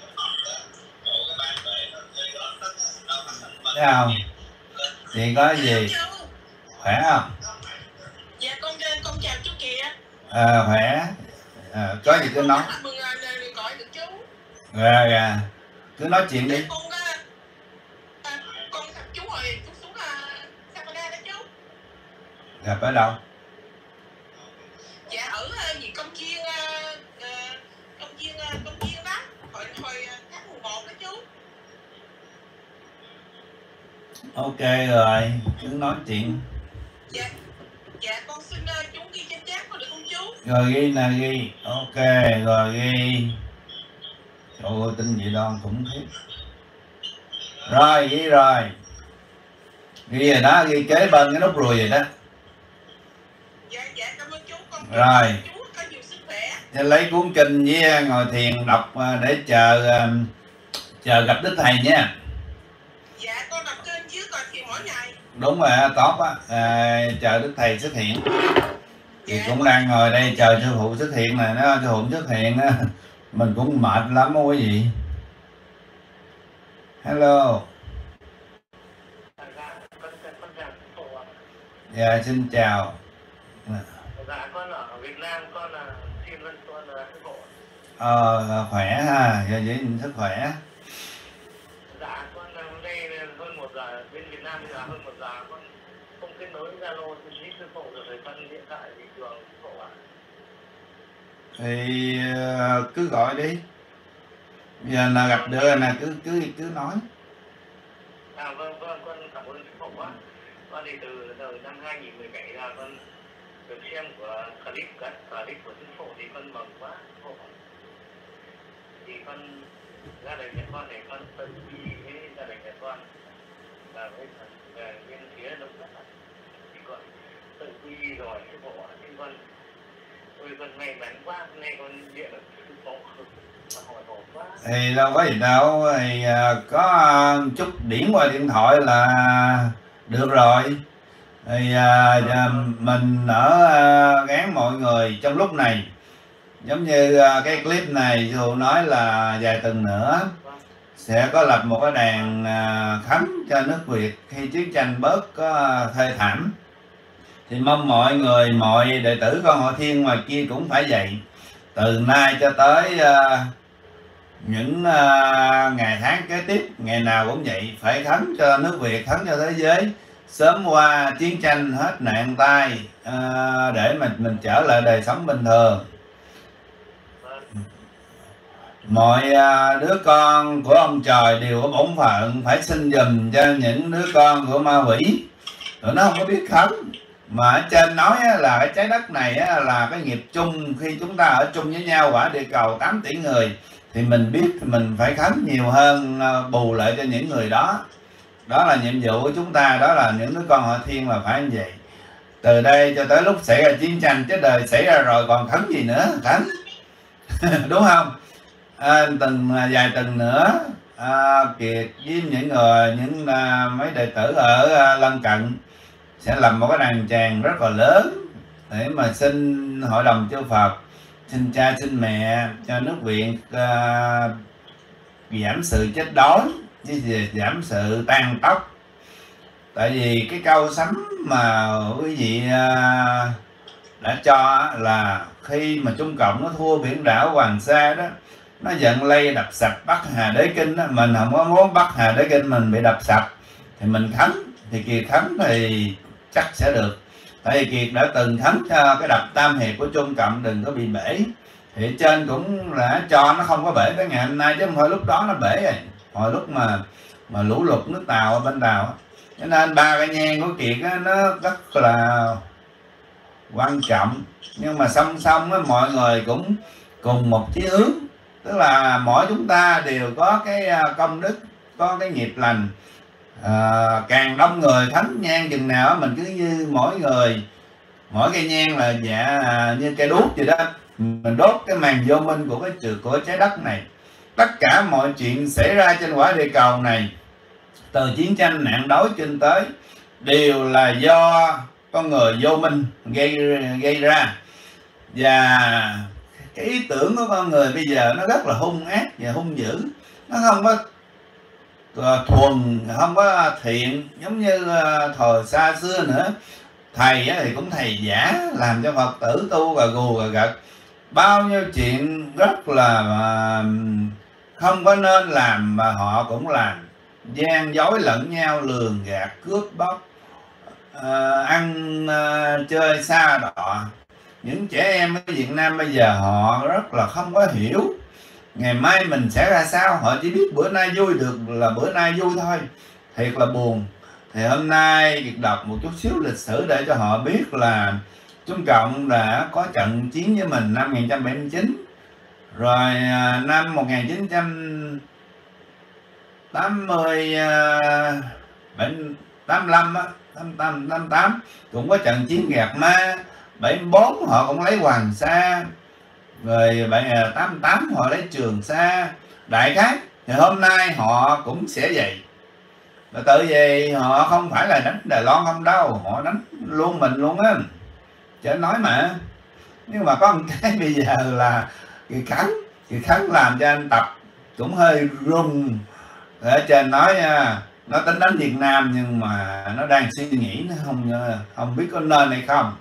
Thấy không? Chị có gì? Khỏe không? Dạ con con chào chú Kiệt. À khỏe. À, có gì cứ nói. Mừng gọi được chú. Dạ dạ. Cứ nói chuyện đi. Con con gặp chú rồi, chú xuống Canada đó chú. Gặp ở đâu? Dạ ở gì công viên công viên công viên đó, hồi hồi tháng mười một đó chú. Ok rồi, cứ nói chuyện. Dạ, dạ con xin uh, chú ghi trên chat có được không chú? Rồi ghi nè, ghi. Ok, rồi ghi. Trời ơi, tin gì đâu, khủng khiếp. Rồi, ghi rồi. Ghi rồi đó, ghi kế bên cái nút ruồi rồi đó. Dạ, dạ, cảm ơn chú. Con rồi. Chú có nhiều sức khỏe. Để lấy cuốn kinh với ngồi thiền đọc để chờ chờ gặp Đức Thầy nha. Dạ con đọc kinh chứ còn thiền mỗi ngày. Đúng rồi, tốt á, à, chờ Đức Thầy xuất hiện. Thì cũng đang ngồi đây chờ sư phụ xuất hiện này, nó sư phụ xuất hiện á mình cũng mệt lắm không có gì. Hello. Dạ xin chào. Dạ con ở Việt Nam, con là Thiên Vân Xuân là sư phụ. Ờ khỏe ha, dạ vậy sức khỏe. Dạ con hôm nay hơn một giờ, bên Việt Nam bây giờ hơn một giờ con không kết nối Zalo với sư phụ được, rồi con điện thoại thị trường sư phụ ạ. Thì uh, cứ gọi đi. Bây giờ là gặp được là cứ cứ cứ nói. À vâng vâng, con cảm ơn sư phụ quá. Con thì từ từ năm hai nghìn mười bảy là con được xem của clip các clip của sư phụ thì con mừng quá sư phụ. Thì con gia đình nhà con này con tự đi với gia đình nhà con và với về bên phía đông bắc thì con tự đi rồi sư phụ ạ. Nhưng con ôi con may mắn quá, hôm nay con điện được sư phụ hỏi hồn quá. Thì đâu có gì đâu, thì uh, có uh, chút điển qua điện thoại là được rồi. Thì uh, uh, mình ở uh, gán mọi người trong lúc này, giống như uh, cái clip này dù nói là vài tuần nữa sẽ có lập một cái đàn uh, khánh cho nước Việt khi chiến tranh bớt có uh, thê thảm. Thì mong mọi người, mọi đệ tử con Họ Thiên ngoài kia cũng phải vậy. Từ nay cho tới uh, những uh, ngày tháng kế tiếp, ngày nào cũng vậy, phải khánh cho nước Việt, khánh cho thế giới sớm qua chiến tranh hết nạn tai, uh, để mình mình trở lại đời sống bình thường. Mọi uh, đứa con của ông trời đều có bổn phận phải xin giùm cho những đứa con của ma quỷ, tụi nó không có biết khánh. Mà ở trên nói là cái trái đất này là cái nghiệp chung, khi chúng ta ở chung với nhau quả địa cầu tám tỷ người thì mình biết mình phải khánh nhiều hơn, bù lại cho những người đó. Đó là nhiệm vụ của chúng ta, đó là những đứa con Họ Thiên là phải như vậy. Từ đây cho tới lúc xảy ra chiến tranh, chứ đời xảy ra rồi còn khánh gì nữa, khánh đúng không? À, từng vài tuần nữa à, Kiệt với những người, những à, mấy đệ tử ở à, lân cận sẽ làm một cái đàn tràng rất là lớn để mà xin hội đồng chư Phật, xin cha xin mẹ cho nước Việt uh, giảm sự chết đói với giảm sự tan tóc. Tại vì cái câu sấm mà quý vị uh, đã cho là khi mà Trung Cộng nó thua biển đảo Hoàng Sa đó, nó giận lây đập sập Bắc Hà Đế Kinh đó. Mình không có muốn Bắc Hà Đế Kinh mình bị đập sập thì mình khánh, thì Kiệt khánh thì chắc sẽ được. Tại vì Kiệt đã từng khánh cho cái đập Tam Hiệp của Trung Cộng đừng có bị bể. Thì trên cũng là cho nó không có bể tới ngày hôm nay, chứ không phải lúc đó nó bể rồi, hồi lúc mà mà lũ lụt nước Tàu ở bên Tàu. Cho nên ba cái nhang của Kiệt á, nó rất là quan trọng. Nhưng mà song song á, mọi người cũng cùng một chí hướng, tức là mỗi chúng ta đều có cái công đức, có cái nghiệp lành. À, càng đông người thánh nhang chừng nào mình cứ như mỗi người mỗi cây nhang là dạ à, như cây đuốc vậy đó, mình đốt cái màn vô minh của cái trượt của trái đất này. Tất cả mọi chuyện xảy ra trên quả địa cầu này, từ chiến tranh nạn đói trên tới, đều là do con người vô minh gây gây ra. Và cái ý tưởng của con người bây giờ nó rất là hung ác và hung dữ, nó không có thuần, không có thiện giống như thời xa xưa nữa. Thầy thì cũng thầy giả, làm cho Phật tử tu gà gù gà gật, bao nhiêu chuyện rất là không có nên làm mà họ cũng làm, gian dối lẫn nhau, lường gạt, cướp bóc, à, ăn à, chơi xa đọa. Những trẻ em ở Việt Nam bây giờ họ rất là không có hiểu ngày mai mình sẽ ra sao, họ chỉ biết bữa nay vui được là bữa nay vui thôi, thiệt là buồn. Thì hôm nay Kiệt đọc một chút xíu lịch sử để cho họ biết là Trung Cộng đã có trận chiến với mình năm một nghìn chín trăm bảy mươi chín, rồi năm một nghìn chín trăm tám mươi, tám mươi lăm, tám mươi tám cũng có trận chiến Gạc Ma, bảy mươi bốn họ cũng lấy Hoàng Sa, rồi tám mươi tám họ lấy Trường Sa. Đại khái thì hôm nay họ cũng sẽ vậy. Và tự vì họ không phải là đánh Đài Loan không đâu, họ đánh luôn mình luôn á. Trên nói mà. Nhưng mà có một cái bây giờ là Kiệt Khánh, Kiệt Khánh làm cho anh Tập cũng hơi run. Ở trên nói nó tính đánh Việt Nam nhưng mà nó đang suy nghĩ, nó không không biết có nên hay không.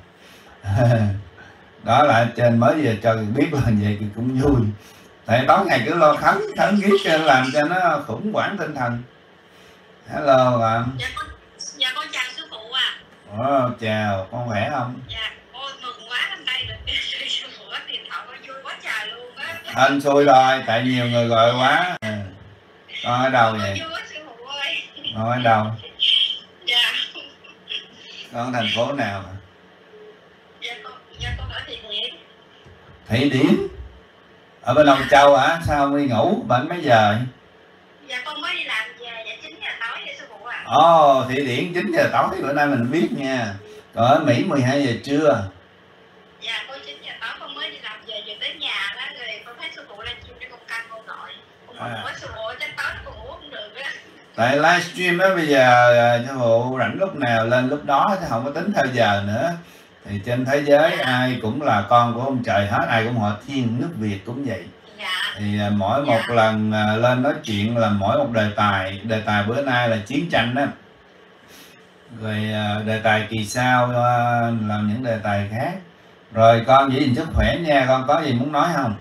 Đó là trên mới giờ cho biết là vậy thì cũng vui. Tại tối ngày cứ lo Khánh, Khánh viết làm cho nó khủng hoảng tinh thần. Hello ạ. Dạ con, dạ con chào sư phụ ạ. À. Oh, chào, con khỏe không? Dạ, ôi mừng quá, hôm nay được sư phụ bắt điện thoại, con vui quá trời luôn á. Anh xui rồi, tại nhiều người gọi quá. À. Con ở đâu vậy? Vui quá sư phụ ơi. Con ở đâu? Dạ. Con thành phố nào? Dạ con, dạ con ở Thị Điển. Thị Điển? Ở bên Long Châu hả? Sao không đi ngủ? Bệnh mấy giờ? Dạ con mới đi làm về, dạ chín giờ tối vậy sư phụ ạ. Ồ, oh, Thị Điển chín giờ tối bữa nay mình biết nha. Còn ở Mỹ mười hai giờ trưa. Dạ con chín giờ tối con mới đi làm về, về tới nhà đó rồi con thấy sư phụ lên chim để con canh con gọi. Con mừng quá sư phụ, chắc tối con ngủ không được á. Tại livestream á bây giờ sư phụ rảnh lúc nào lên lúc đó chứ không có tính theo giờ nữa. Thì trên thế giới Dạ. ai cũng là con của ông trời hết, ai cũng họ thiên, nước Việt cũng vậy. Dạ. Thì mỗi Dạ. một lần lên nói chuyện là mỗi một đề tài, đề tài bữa nay là chiến tranh đó. Rồi đề tài kỳ sau làm những đề tài khác. Rồi con giữ gìn sức khỏe nha, con có gì muốn nói không?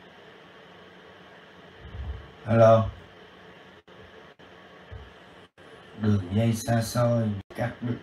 Hello. Đường dây xa xôi cắt đứt.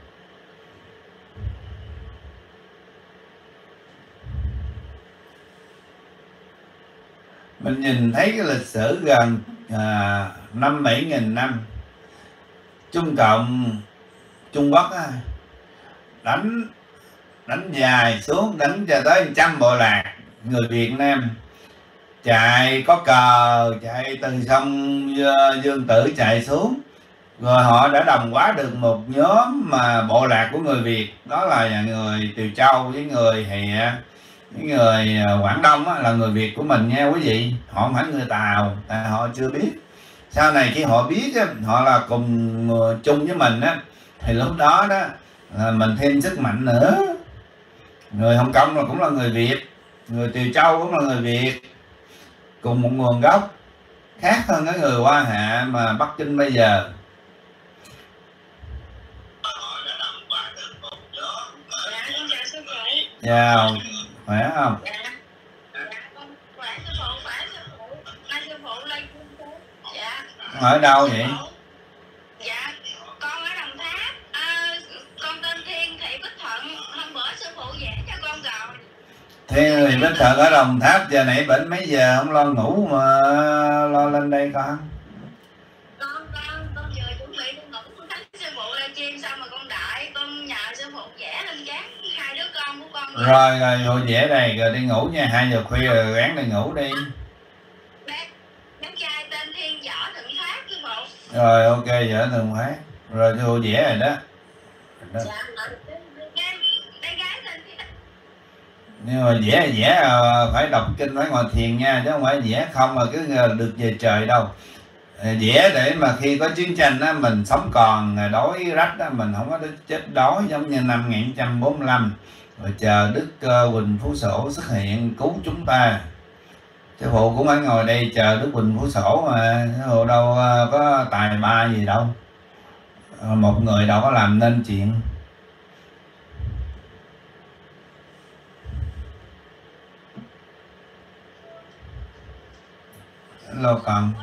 Mình nhìn thấy cái lịch sử gần à, năm bảy nghìn năm Trung Cộng, Trung Quốc á, đánh đánh dài xuống, đánh cho tới trăm bộ lạc người Việt Nam chạy có cờ, chạy từ sông Dương Tử chạy xuống, rồi họ đã đồng hóa được một nhóm mà bộ lạc của người Việt, đó là người Tiều Châu với người Hẹ, những người Quảng Đông á, là người Việt của mình nha quý vị. Họ không phải người Tàu, tại họ chưa biết. Sau này khi họ biết á, họ là cùng chung với mình á, thì lúc đó đó là mình thêm sức mạnh nữa. Người Hồng Kông là cũng là người Việt, người Tiều Châu cũng là người Việt, cùng một nguồn gốc, khác hơn cái người Hoa Hạ mà Bắc Kinh bây giờ. Chào, khỏe không? Dạ. Dạ con khỏe sư phụ, khỏe sư phụ. Nay sư phụ lên cung cứu. Dạ. Ở đâu vậy? Dạ, con ở Đồng Tháp. À, con tên Thiên Thị Bích Thuận. Hôm bữa sư phụ vẽ cho con rồi. Thiên Thị Bích Thuận ở Đồng Tháp, giờ nãy bệnh mấy giờ không lo ngủ mà lo lên đây con? Con con con vừa chuẩn bị con ngủ, con thấy sư phụ lên chim xong rồi con đợi, con nhờ sư phụ vẽ lên gác hai đứa con của con. Rồi rồi rồi vẽ đây rồi đi ngủ nha, hai giờ khuya rồi ráng đi ngủ đi. Bé bé trai tên Thiên Võ Thịnh Phát sư phụ. Rồi ok vẽ Thịnh Phát. Rồi sư phụ vẽ rồi đó. Đó. Dạ, bé gái tên Thiên. Nhưng mà vẽ vẽ phải đọc kinh, phải ngồi thiền nha, chứ không phải vẽ không mà cứ được về trời đâu. Vẽ để mà khi có chiến tranh á, mình sống còn đói rách á, mình không có chết đói giống như năm một nghìn chín trăm bốn mươi lăm, rồi chờ Đức uh, Huỳnh Phú Sổ xuất hiện cứu chúng ta. Sư phụ cũng phải ngồi đây chờ Đức Huỳnh Phú Sổ mà, sư phụ đâu uh, có tài ba gì đâu, uh, một người đâu có làm nên chuyện. Hello còn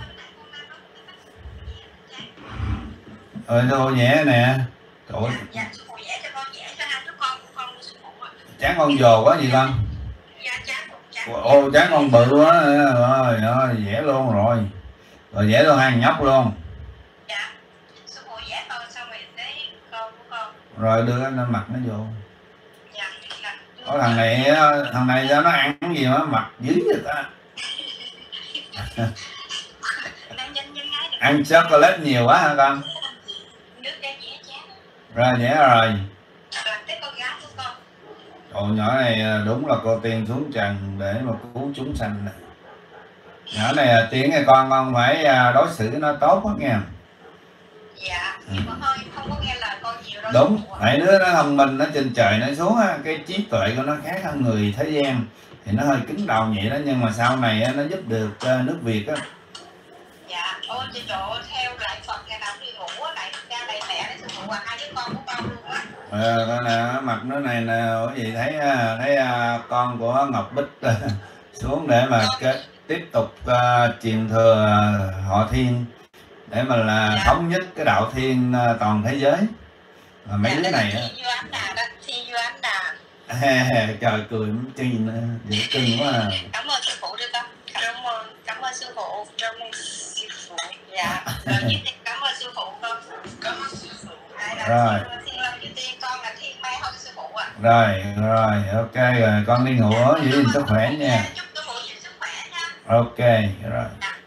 rồi đâu vẽ nè. Trời ơi. Dạ, sư phụ vẽ cho con, vẽ cho hai đứa con của con của sư phụ ạ. Chán con dồ quá gì con? Dạ, chán con, chán. Ô, chán con bự quá. Rồi, rồi, vẽ luôn rồi. Rồi vẽ luôn hai nhóc luôn. Dạ, sư phụ vẽ con xong rồi tới con của con. Rồi đưa nó mặt nó vô. Dạ, là... Có thằng này, thằng này cho nó ăn cái gì mà mặt dữ vậy ta. Ăn chocolate nhiều quá hả con? Rồi vẽ rồi. Cậu nhỏ này đúng là cô tiên xuống trần để mà cứu chúng sanh này. Nhỏ này là tiếng nghe con, con phải đối xử nó tốt quá nghe. Dạ, nhưng mà thôi không có nghe lời con nhiều đâu. Đúng, tại đứa nó thông minh, nó trên trời nó xuống á, cái trí tuệ của nó khác hơn người thế gian, thì nó hơi cứng đầu vậy đó, nhưng mà sau này á, nó giúp được uh, nước Việt á. Dạ, ôi chị chỗ theo lại Phật ngày nào đi ngủ á, lại cha lại mẹ lấy sư phụ à, hai đứa con của con luôn á. Ờ, coi nè, mặt nó này nè, cái gì thấy thấy uh, con của Ngọc Bích uh, xuống để mà cái, tiếp tục uh, truyền thừa họ Thiên để mà là dạ. thống nhất cái đạo Thiên uh, toàn thế giới. Mà mấy dạ, đứa này á, Thi Ánh Đà đó, Thi Ánh Đà. Trời cười chi nữa, dễ cưng quá à. Cảm ơn sư phụ đưa con. Cảm ơn, cảm ơn sư phụ, cảm ơn sư phụ. Dạ, rồi với cảm ơn sư phụ con. Cảm ơn sư phụ. Rồi. Thiên Long Chư Tiên, con là Thiên Mai Hồng sư phụ ạ. Rồi, rồi, ok rồi, con đi ngủ ớ, giữ gìn sức khỏe nha. Chúc sư phụ giữ sức khỏe nha. Ok, rồi.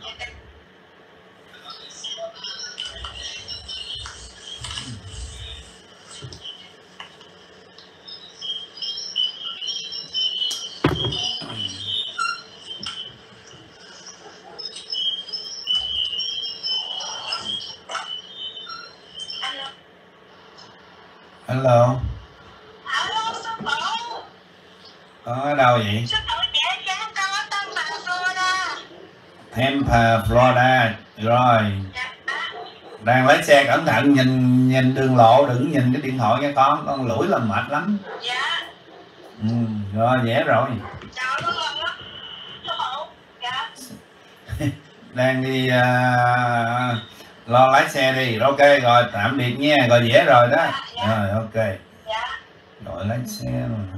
Hello. Alo sư phụ. Con ở đâu vậy? Sư phụ trẻ trẻ con ở Tampa, Florida. Tampa, Florida. Rồi. Dạ. Đang lái xe cẩn thận, nhìn nhìn đường lộ, đừng nhìn cái điện thoại nha con, con lủi là mệt lắm. Dạ. Ừ, rồi dễ rồi. Chào con lần lắm. Sư phụ. Dạ. Đang đi uh, lo lái xe đi. Ok rồi, tạm biệt nha, rồi dễ rồi đó. Dạ, dạ. Rồi ok. Dạ. Rồi lái xe mà.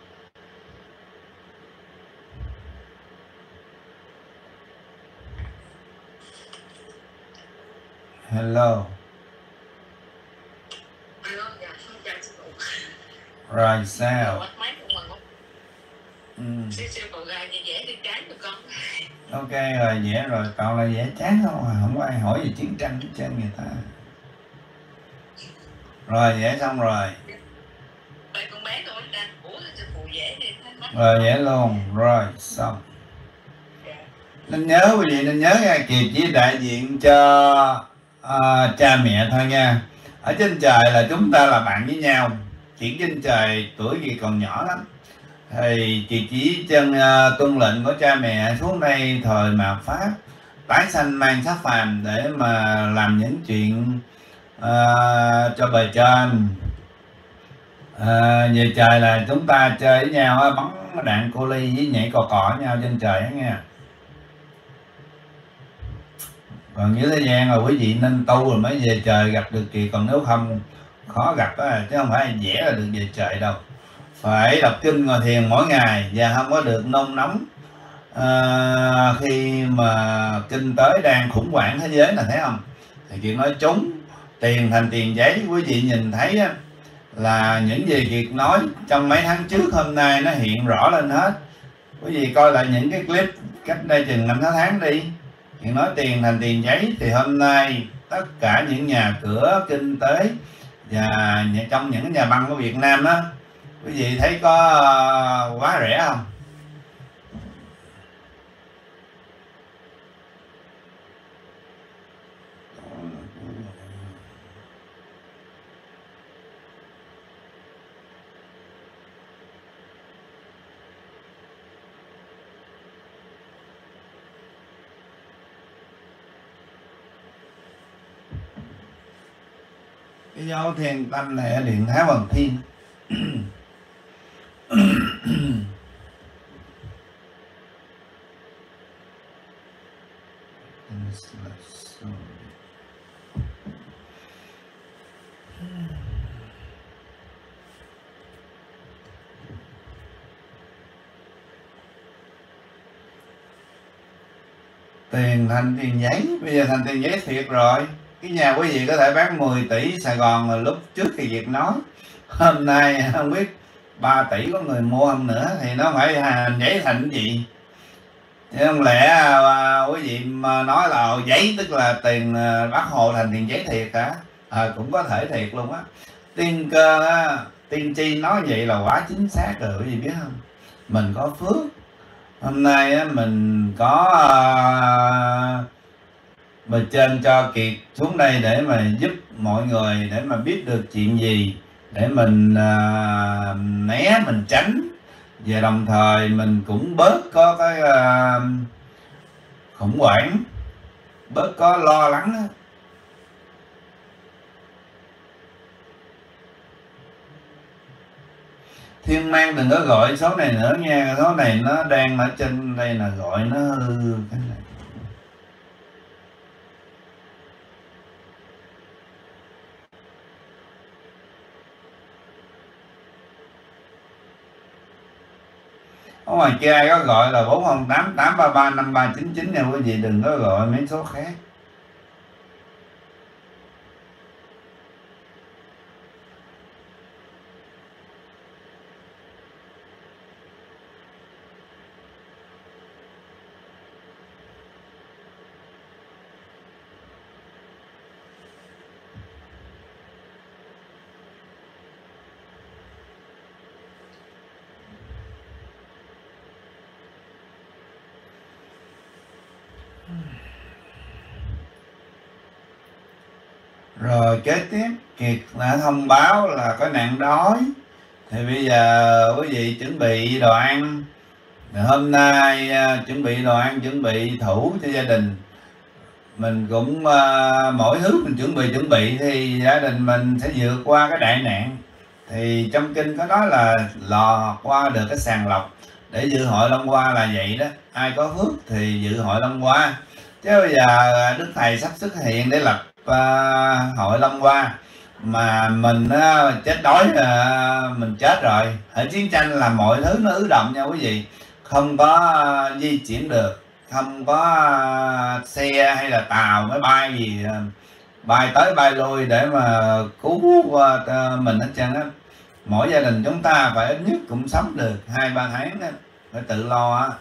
Hello. Rồi sao? Ừ. Ok rồi, dễ rồi, cậu là dễ chán không à, không có ai hỏi về chiến tranh hết trơn người ta. Rồi dễ xong rồi. Rồi dễ luôn, rồi xong. Nên nhớ quý vị, nên nhớ nha, Kiệt chỉ đại diện cho uh, cha mẹ thôi nha. Ở trên trời là chúng ta là bạn với nhau. Chuyện trên trời tuổi Kiệt còn nhỏ lắm, thì Kiệt chỉ chân uh, tuân lệnh của cha mẹ xuống đây thời mạt Pháp, tái sanh mang xác phàm để mà làm những chuyện uh, cho bề trên. Uh, về trời là chúng ta chơi với nhau, bắn đạn cô ly với nhảy cò cò với nhau trên trời đó nha. Còn dưới thế gian là quý vị nên tu rồi mới về trời gặp được Kiệt, còn nếu không khó gặp á, chứ không phải dễ là được về trời đâu. Phải đọc kinh ngồi thiền mỗi ngày và không có được nôn nóng à, khi mà kinh tế đang khủng hoảng thế giới là thấy không? Thì Kiệt nói trúng, tiền thành tiền giấy. Quý vị nhìn thấy á, là những gì Kiệt nói trong mấy tháng trước hôm nay nó hiện rõ lên hết. Quý vị coi lại những cái clip cách đây chừng năm sáu tháng đi. Kiệt nói tiền thành tiền giấy thì hôm nay tất cả những nhà cửa kinh tế và trong những nhà băng của Việt Nam đó, quý vị thấy có quá rẻ không? Cái dấu thiên tâm này điện Thái Hoàng Thiên. Tiền thành tiền giấy, bây giờ thành tiền giấy thiệt rồi. Cái nhà quý vị có thể bán mười tỷ Sài Gòn mà lúc trước thì Việt nói, hôm nay không biết ba tỷ có người mua không nữa, thì nó phải thành giấy thành cái gì? Chứ không lẽ à, quý vị mà nói là giấy tức là tiền Bác Hồ thành tiền giấy thiệt hả? À, cũng có thể thiệt luôn á. Tiên cơ á, tiên tri nói vậy là quá chính xác rồi, quý vị biết không? Mình có phước, hôm nay á, mình có uh, bề trên cho Kiệt xuống đây để mà giúp mọi người để mà biết được chuyện gì để mình à, né, mình tránh, và đồng thời mình cũng bớt có cái à, khủng hoảng, bớt có lo lắng á. Thiên Mang đừng có gọi số này nữa nha, số này nó đang ở trên đây là gọi nó hư cái này. Ở ngoài kia ai có gọi là bốn không tám tám ba ba năm ba chín chín nha quý vị, đừng có gọi mấy số khác. Rồi kế tiếp Kiệt đã thông báo là có nạn đói, thì bây giờ quý vị chuẩn bị đồ ăn. Hôm nay uh, chuẩn bị đồ ăn, chuẩn bị thủ cho gia đình. Mình cũng uh, mỗi thứ mình chuẩn bị chuẩn bị thì gia đình mình sẽ vượt qua cái đại nạn. Thì trong kinh có nói là lò qua được cái sàng lọc để dự hội Long Hoa là vậy đó. Ai có phước thì dự hội Long Hoa. Chứ bây giờ Đức Thầy sắp xuất hiện để lập uh, hội Long Hoa mà mình uh, chết đói, uh, mình chết rồi. Ở chiến tranh là mọi thứ nó ứ động nha quý vị, không có uh, di chuyển được, không có uh, xe hay là tàu máy bay gì uh, bay tới bay lui để mà cứu uh, mình hết trơn á. Mỗi gia đình chúng ta phải ít nhất cũng sống được hai ba tháng đó, phải tự lo á.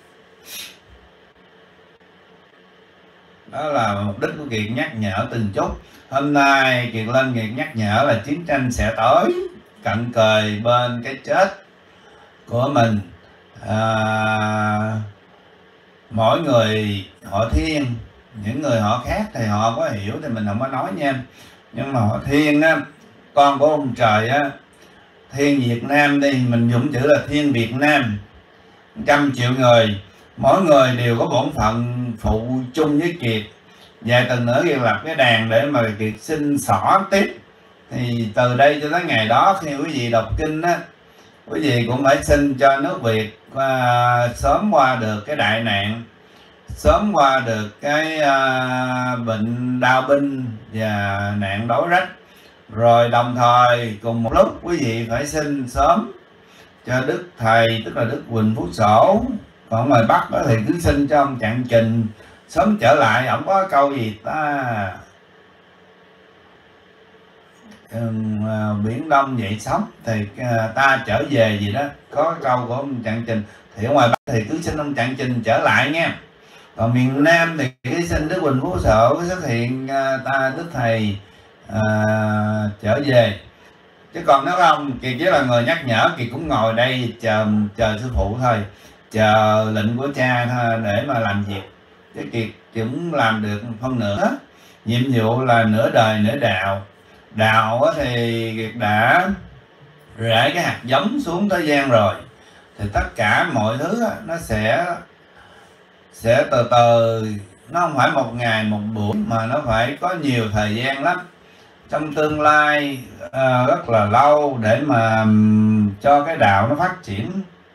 Đó là mục đích của Kiệt nhắc nhở từng chút. Hôm nay Kiệt lên Kiệt nhắc nhở là chiến tranh sẽ tới cận kề bên cái chết của mình. à, Mỗi người họ Thiên, những người họ khác thì họ có hiểu thì mình không có nói nha, nhưng mà họ Thiên á, con của ông trời á, Thiên Việt Nam đi, mình dùng chữ là Thiên Việt Nam, trăm triệu người, mỗi người đều có bổn phận phụ chung với Kiệt. Vài tuần nữa Kiệt lập cái đàn để mà Kiệt xin xỏ tiếp. Thì từ đây cho tới ngày đó, khi quý vị đọc kinh á, quý vị cũng phải xin cho nước Việt uh, sớm qua được cái đại nạn, sớm qua được cái uh, bệnh đau binh và nạn đói rách. Rồi đồng thời cùng một lúc quý vị phải xin sớm cho Đức Thầy, tức là Đức Huỳnh Phú Sổ. Còn ngoài Bắc đó thì cứ xin cho ông Trạng Trình sớm trở lại. Ông có câu gì ta, ừ, biển Đông dậy sóng thì ta trở về gì đó, có câu của ông Trạng Trình. Thì ở ngoài Bắc thì cứ xin ông Trạng Trình trở lại nha. Còn miền Nam thì cứ xin Đức Huỳnh Phú Sổ xuất hiện, ta Đức Thầy à, trở về. Chứ còn nếu không, Kiệt chỉ là người nhắc nhở, Kiệt cũng ngồi đây chờ chờ sư phụ thôi, chờ lệnh của cha thôi để mà làm việc. Chứ Kiệt cũng làm được phân nửa. Nhiệm vụ là nửa đời nửa đạo. Đạo thì Kiệt đã rải cái hạt giống xuống thế gian rồi, thì tất cả mọi thứ nó sẽ sẽ từ từ, nó không phải một ngày một buổi mà nó phải có nhiều thời gian lắm. Trong tương lai uh, rất là lâu để mà um, cho cái đạo nó phát triển.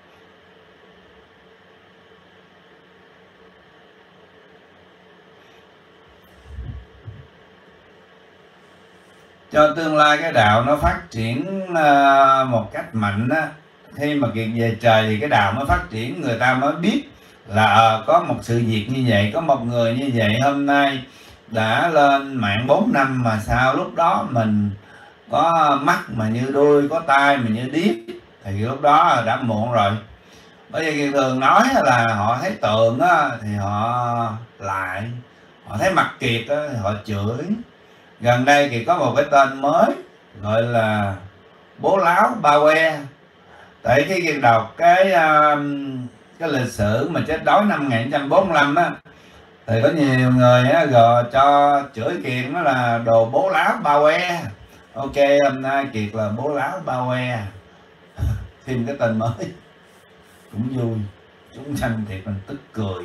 Cho tương lai cái đạo nó phát triển uh, một cách mạnh á. Khi mà Kiệt về trời thì cái đạo mới phát triển, người ta mới biết là uh, có một sự việc như vậy, có một người như vậy hôm nay đã lên mạng bốn năm mà sao lúc đó mình có mắt mà như đuôi, có tai mà như điếc, thì lúc đó đã muộn rồi. Bởi vì thường nói là họ thấy tượng á, thì họ lại, họ thấy mặt Kiệt á, thì họ chửi. Gần đây Kiệt có một cái tên mới gọi là bố láo ba que. Tại khi Kiệt đọc cái cái lịch sử mà chết đói năm một nghìn chín trăm bốn mươi lăm á, Thì có nhiều người á, gọi cho chửi Kiệt nó là đồ bố láo ba que. Ok, hôm nay Kiệt là bố láo ba que. Thêm cái tên mới cũng vui, chúng sanh thiệt mình tức cười.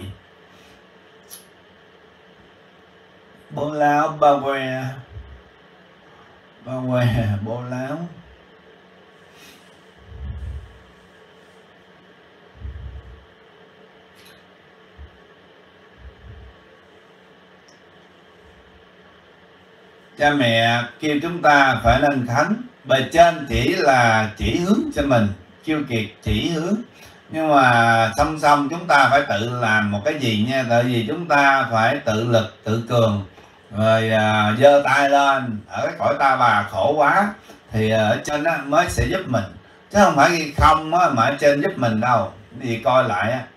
Bố láo ba que, ba que bố láo. Cha mẹ kêu chúng ta phải nên khấn, bề trên chỉ là chỉ hướng cho mình, kêu Kiệt chỉ hướng, nhưng mà song song chúng ta phải tự làm một cái gì nha. Tại vì chúng ta phải tự lực tự cường, rồi à, giơ tay lên. Ở cái cõi ta bà khổ quá thì ở trên đó mới sẽ giúp mình, chứ không phải không á, mà ở trên giúp mình đâu. Đi coi lại á,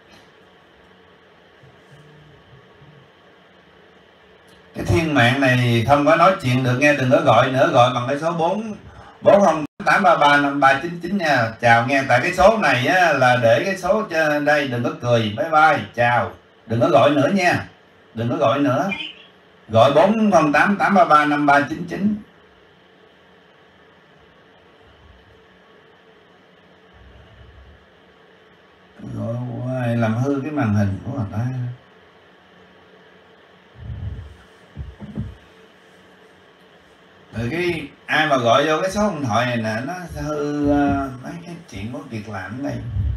cái thiên mạng này không có nói chuyện được nghe. Đừng có gọi nữa, gọi bằng cái số bốn bốn không tám ba ba năm ba chín chín nha. Chào nghe. Tại cái số này á, là để cái số trên đây. Đừng có cười. Bye bye, chào. Đừng có gọi nữa nha, đừng có gọi nữa. Gọi bốn không tám tám ba ba năm ba chín chín. Gọi hoài làm hư cái màn hình của người ta. Rồi cái ai mà gọi vô cái số điện thoại này nè, nó hư uh, mấy cái chuyện của việc làm ở đây.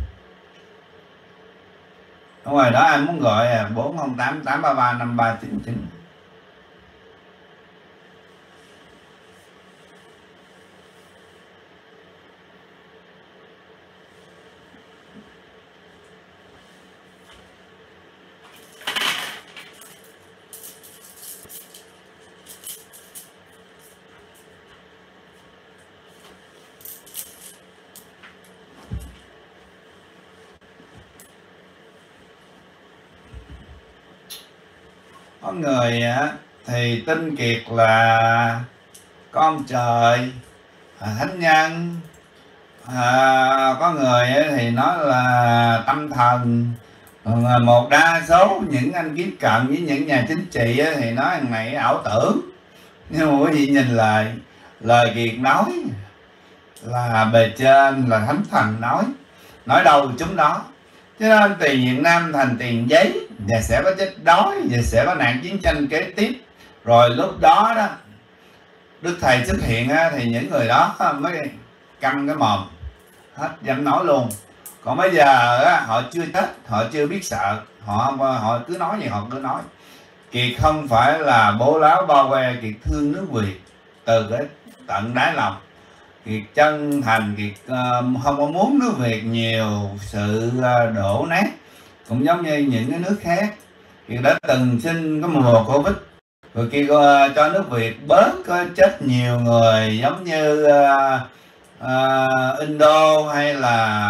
Ở ngoài đó ai muốn gọi à bốn không tám tám ba ba năm ba chín chín. Có người á thì tin Kiệt là con trời, à, thánh nhân, à, có người thì nói là tâm thần. Còn một đa số những anh kiếm cận với những nhà chính trị thì nói thằng này ảo tưởng. Nhưng mà quý vị nhìn lại lời Kiệt nói là bề trên là thánh thần nói, nói đâu chúng đó. Cho nên tiền Việt Nam thành tiền giấy, và sẽ có chết đói, và sẽ có nạn chiến tranh kế tiếp. Rồi lúc đó đó Đức Thầy xuất hiện á, thì những người đó mới căng cái mồm, hết dám nói luôn. Còn bây giờ á, họ chưa chết, họ chưa biết sợ, họ họ cứ nói gì họ cứ nói. Kiệt không phải là bố láo bao que, Kiệt thương nước Việt từ cái tận đáy lòng. Kiệt chân thành, Kiệt uh, không có muốn nước Việt nhiều sự uh, đổ nát, cũng giống như những cái nước khác. Kiệt đã từng xin cái mùa Covid, rồi Kiệt uh, cho nước Việt bớt có chết nhiều người giống như uh, uh, Indo hay là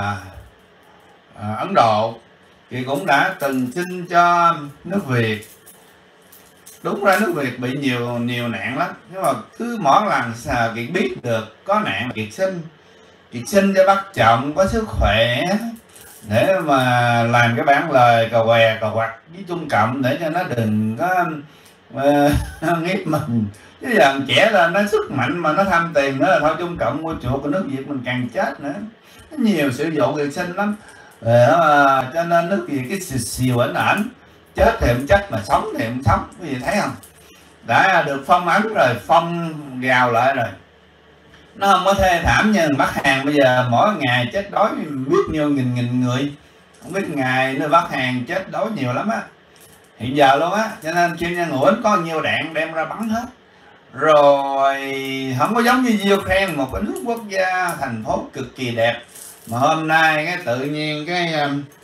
uh, Ấn Độ. Kiệt cũng đã từng xin cho nước Việt. Đúng ra nước Việt bị nhiều nhiều nạn lắm, nhưng mà cứ mỗi lần Kiệt biết được có nạn Kiệt xin, Kiệt xin cho bác Trọng có sức khỏe để mà làm cái bản lời cà què cà quặt với Trung Cộng để cho nó đừng có uh, nghiếp mình. Chứ giờ trẻ lên nó sức mạnh mà nó tham tiền nữa là thôi Trung Cộng mua chuộc của nước Việt mình càng chết nữa. Nó nhiều sự vụ Kiệt xin lắm. Uh, cho nên nước Việt cái xìu xìu ảnh ảnh, chết thì không chết mà sống thì không sống. Quý vị thấy không? Đã được phong ấn rồi, phong gào lại rồi. Nó không có thê thảm như Bắc Hàn bây giờ mỗi ngày chết đói biết nhiêu nghìn nghìn người. Không biết ngày nơi Bắc Hàn chết đói nhiều lắm á. Hiện giờ luôn á. Cho nên Kim Nhân Uẩn có nhiều đạn đem ra bắn hết. Rồi không có giống như Ukraine, một cái nước quốc gia thành phố cực kỳ đẹp. Mà hôm nay cái tự nhiên cái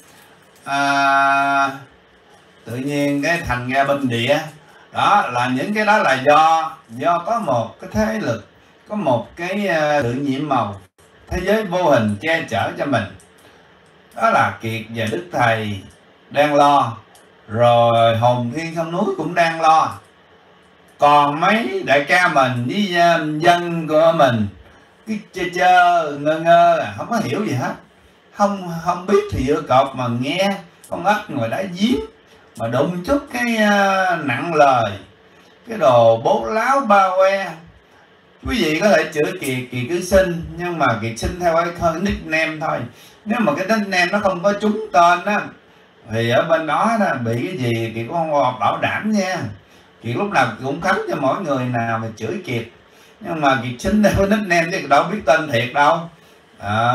à, tự nhiên cái thành ra bên địa. Đó là những cái đó là do do có một cái thế lực, có một cái tự nhiễm màu thế giới vô hình che chở cho mình. Đó là Kiệt và Đức Thầy đang lo, rồi Hồn Thiên Sông Núi cũng đang lo. Còn mấy đại ca mình với dân của mình cái chơ chơ ngơ ngơ, không có hiểu gì hết, không không biết thì ưa cọp mà nghe con ếch ngồi đá giếng, mà đụng chút cái uh, nặng lời, cái đồ bố láo ba que. Quý vị có thể chửi Kiệt, Kiệt cứ xin, nhưng mà Kiệt xin theo cái nickname thôi. Nếu mà cái nickname nó không có trúng tên á thì ở bên đó, đó bị cái gì Kiệt cũng không bảo đảm nha. Kiệt lúc nào cũng khấn cho mỗi người nào mà chửi Kiệt, nhưng mà Kiệt xin theo cái nickname chứ đâu biết tên thiệt đâu. À,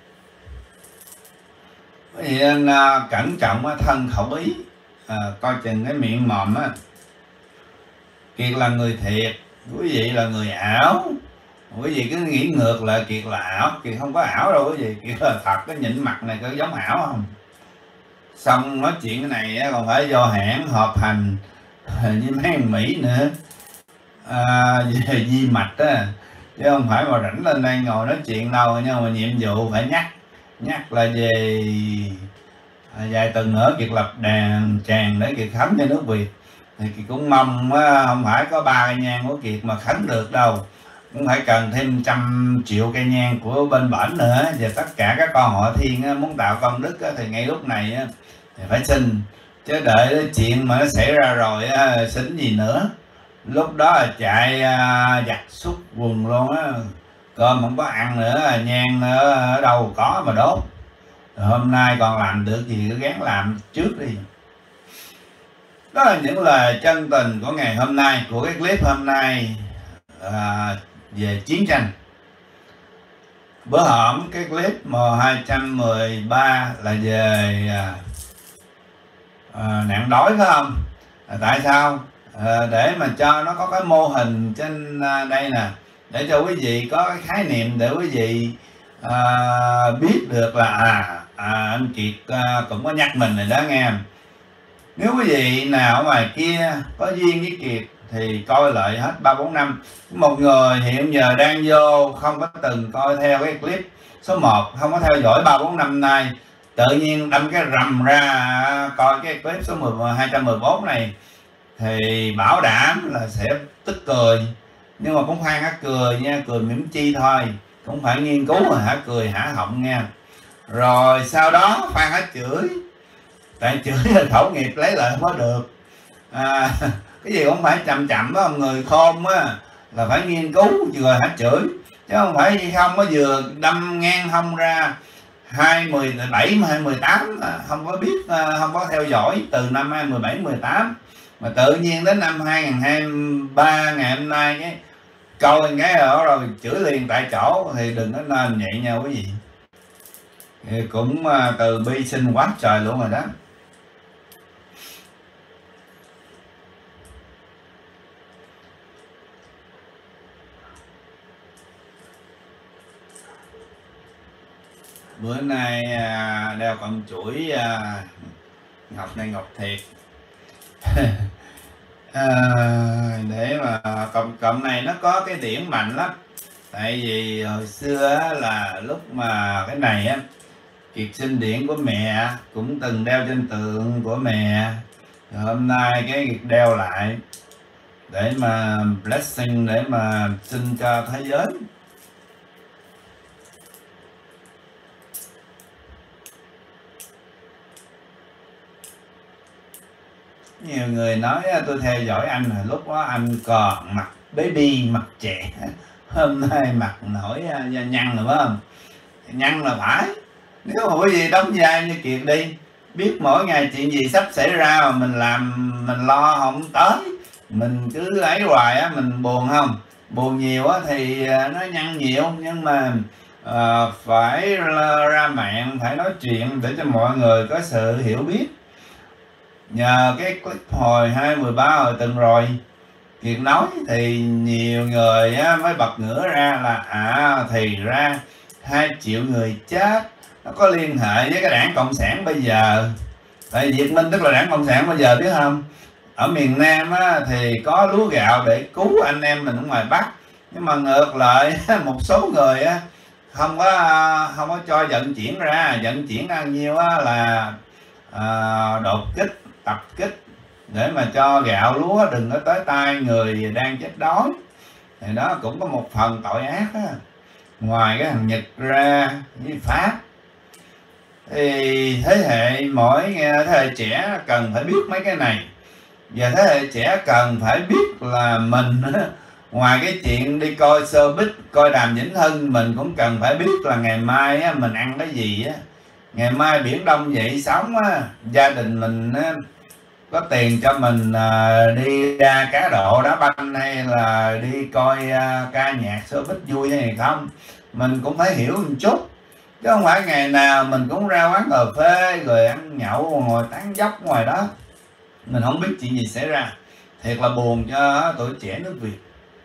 bởi vì nên uh, cẩn trọng thân khẩu ý, à, coi chừng cái miệng mồm á. Kiệt là người thiệt, quý vị là người ảo. Quý vị cứ nghĩ ngược lại Kiệt là ảo. Kiệt không có ảo đâu quý vị, Kiệt là thật. Cái nhìn mặt này có giống ảo không? Xong nói chuyện cái này còn phải vô hãng họp hành với mấy thằng Mỹ nữa, à, về di mạch á, chứ không phải mà rảnh lên đây ngồi nói chuyện đâu. Nhưng mà nhiệm vụ phải nhắc nhắc là về à, vài tuần nữa Kiệt lập đàn tràng để Kiệt khấn cho nước Việt. Thì Kiệt cũng mong á, không phải có ba cây nhang của Kiệt mà khấn được đâu, cũng phải cần thêm trăm triệu cây nhang của bên bển nữa. Và tất cả các con họ Thiên á, muốn tạo công đức á, thì ngay lúc này á, thì phải xin, chứ đợi chuyện mà nó xảy ra rồi á, xin gì nữa. Lúc đó là chạy uh, giặt xúc quần luôn á, cơm không có ăn nữa, nhang ở đâu có mà đốt. Rồi hôm nay còn làm được gì cứ gắng làm trước đi. Đó là những lời chân tình của ngày hôm nay, của cái clip hôm nay à, về chiến tranh. Bữa hổm cái clip M hai trăm mười ba là về à, à, nạn đói phải không? À, tại sao? À, để mà cho nó có cái mô hình trên à, đây nè, để cho quý vị có cái khái niệm, để quý vị à, biết được là à, à anh Kiệt à, cũng có nhắc mình rồi đó nghe. Nếu quý vị nào ở ngoài kia có duyên với Kiệt thì coi lại hết ba bốn năm. Một người hiện giờ đang vô không có từng coi theo cái clip số một, không có theo dõi ba bốn năm nay, tự nhiên đâm cái rầm ra coi cái clip số hai trăm mười bốn này thì bảo đảm là sẽ tức cười. Nhưng mà cũng khoan hả cười nha, cười mỉm chi thôi, cũng phải nghiên cứu mà hả cười hả họng nha. Rồi sau đó khoan hả chửi, tại chửi là khẩu nghiệp lấy lại không có được. À, cái gì cũng phải chậm chậm đó, người khôn á là phải nghiên cứu vừa hả chửi, chứ không phải không có vừa đâm ngang hông ra. Hai mười bảy hai mười tám không có biết, không có theo dõi từ năm hai mười bảy mười tám mà tự nhiên đến năm hai nghìn hai mươi ba ngày hôm nay cái coi cái ở rồi chửi liền tại chỗ thì đừng có nên vậy nha quý vị. Thì cũng từ bi sinh quá trời luôn rồi đó. Bữa nay à, đeo con chuỗi à, ngọc này ngọc thiệt. À, để mà cộng cộng này nó có cái điểm mạnh lắm. Tại vì hồi xưa là lúc mà cái này á, Kiệt xin điển của mẹ cũng từng đeo trên tượng của mẹ. Rồi hôm nay cái Kiệt đeo lại để mà blessing, để mà xin cho thế giới. Nhiều người nói tôi theo dõi anh là lúc đó anh còn mặt baby, mặt trẻ, hôm nay mặt nổi nhăn rồi phải không? Nhăn là phải. Nếu mà quý vị đóng vai như Kiệt đi, biết mỗi ngày chuyện gì sắp xảy ra mà mình làm mình lo không tới, mình cứ ấy hoài á, mình buồn không? Buồn nhiều á thì nó nhăn nhiều, nhưng mà à, phải ra mạng, phải nói chuyện để cho mọi người có sự hiểu biết. Nhờ cái clip hồi hai mười ba hồi từng rồi Kiệt nói thì nhiều người á, mới bật ngửa ra là à thì ra hai triệu người chết nó có liên hệ với cái đảng Cộng sản bây giờ. Tại Việt Minh tức là đảng Cộng sản bây giờ biết không? Ở miền Nam á, thì có lúa gạo để cứu anh em mình ở ngoài Bắc, nhưng mà ngược lại một số người á, không có không có cho vận chuyển ra, vận chuyển bao nhiêu á, là à, đột kích, tập kích để mà cho gạo lúa đừng có tới tay người đang chết đói. Thì đó cũng có một phần tội ác á. Ngoài cái thằng Nhật ra với Pháp Thì thế hệ mỗi thế hệ trẻ cần phải biết mấy cái này, và thế hệ trẻ cần phải biết là mình ngoài cái chuyện đi coi showbiz, coi Đàm Vĩnh Hưng, mình cũng cần phải biết là ngày mai á, mình ăn cái gì á, ngày mai biển Đông dậy sóng á, gia đình mình á, có tiền cho mình à, đi ra cá độ đá banh hay là đi coi à, ca nhạc showbiz vui hay không, mình cũng phải hiểu một chút, chứ không phải ngày nào mình cũng ra quán cà phê rồi ăn nhậu ngồi tán dóc ngoài đó, mình không biết chuyện gì xảy ra. Thiệt là buồn cho tuổi trẻ nước Việt.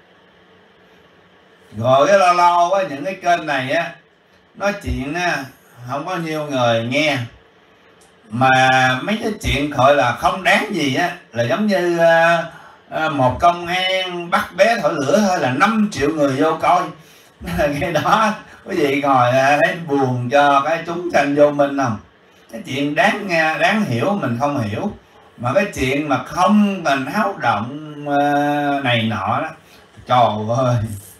Rồi cái lâu lâu á, những cái kênh này á nói chuyện á, không có nhiều người nghe, mà mấy cái chuyện gọi là không đáng gì á, là giống như à, à, một công an bắt bé thổi lửa thôi là năm triệu người vô coi. Cái đó quý vị ngồi thấy buồn cho cái chúng sanh vô minh không? Cái chuyện đáng nghe đáng hiểu mình không hiểu, mà cái chuyện mà không cần háo động uh, này nọ đó, trời ơi,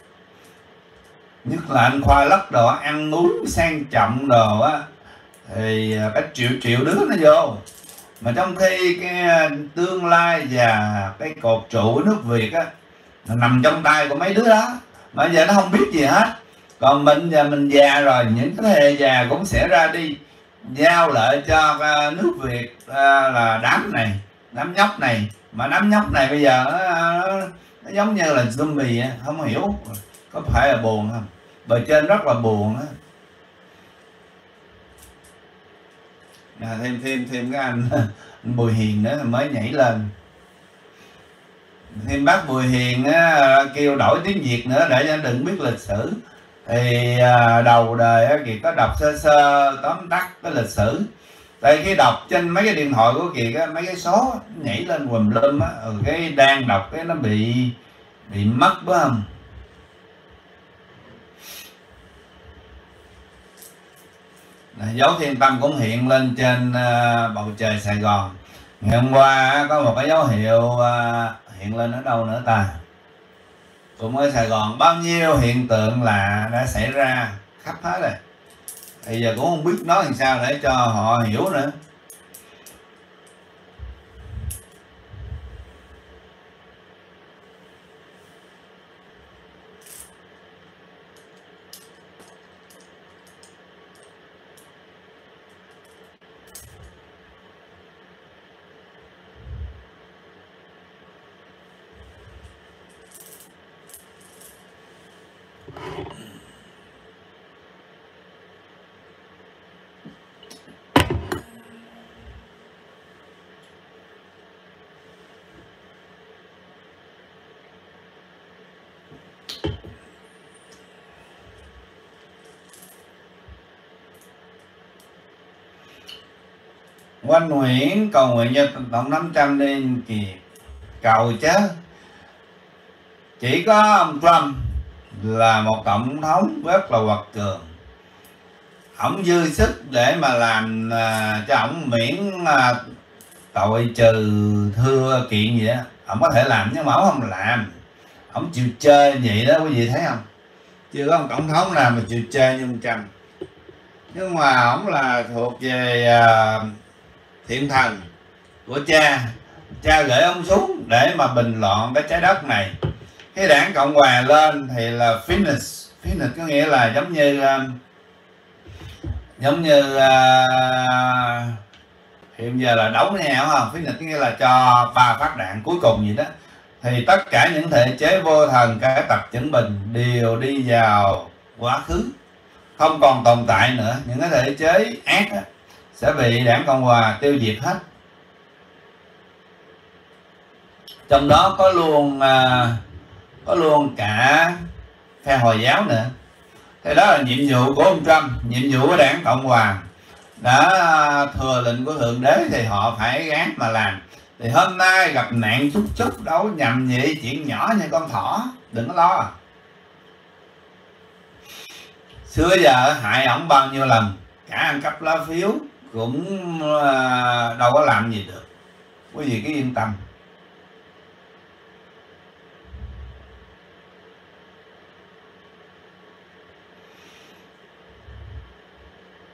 nhất là anh Khoa Lất đồ ăn uống sang trọng đồ á, thì cái triệu triệu đứa nó vô, mà trong khi cái tương lai và cái cột trụ của nước Việt á nằm trong tay của mấy đứa đó, mà giờ nó không biết gì hết. Còn mình giờ mình già rồi, những cái thế hệ già cũng sẽ ra đi giao lại cho uh, nước Việt uh, là đám này, đám nhóc này, mà đám nhóc này bây giờ nó, nó, nó giống như là zombie, không hiểu, có phải là buồn không? Bề trên rất là buồn đó. À, thêm thêm thêm cái anh, anh Bùi Hiền nữa mới nhảy lên, thêm bác Bùi Hiền á, kêu đổi tiếng Việt nữa để cho đừng biết lịch sử. Thì à, đầu đời á, Kiệt có đọc sơ sơ tóm tắt cái lịch sử. Tại khi đọc trên mấy cái điện thoại của Kiệt á, mấy cái số nhảy lên quùm lum á, ừ, cái đang đọc cái nó bị bị mất phải không? Dấu thiên tâm cũng hiện lên trên uh, bầu trời Sài Gòn. Ngày hôm qua uh, có một cái dấu hiệu uh, hiện lên ở đâu nữa ta? Cũng ở Sài Gòn bao nhiêu hiện tượng lạ đã xảy ra khắp hết rồi. Bây giờ cũng không biết nói làm sao để cho họ hiểu nữa. Quanh Nguyễn cầu nguyện cho tổng năm trăm lên Kiệt cầu chứ. Chỉ có ông Trump là một tổng thống rất là quật cường, ổng dư sức để mà làm à, cho ổng miễn à, tội trừ thưa kiện gì đó, ổng có thể làm, nhưng mà ổng không làm, ổng chịu chơi vậy đó quý vị thấy không? Chưa có một tổng thống nào mà chịu chơi như ông Trump. Nhưng mà ổng là thuộc về à, thiện thần của cha, cha gửi ông xuống để mà bình loạn cái trái đất này. Cái đảng Cộng Hòa lên thì là finish, finish có nghĩa là giống như uh, giống như uh, hiện giờ là đấu nhau không? Finish có nghĩa là cho ba phát đạn cuối cùng gì đó. Thì tất cả những thể chế vô thần, cả Tập Chưởng Bình đều đi vào quá khứ, không còn tồn tại nữa. Những cái thể chế ác đó sẽ bị đảng Cộng Hòa tiêu diệt hết. Trong đó có luôn uh, có luôn cả phe Hồi giáo nữa. Thế đó là nhiệm vụ của ông Trump, nhiệm vụ của đảng Cộng Hòa đã thừa lệnh của Thượng Đế thì họ phải gán mà làm. Thì hôm nay gặp nạn chút chút đâu nhầm vậy, chuyện nhỏ như con thỏ, đừng có lo. Xưa giờ hại ổng bao nhiêu lần, cả ăn cắp lá phiếu cũng đâu có làm gì được, quý vị cứ yên tâm.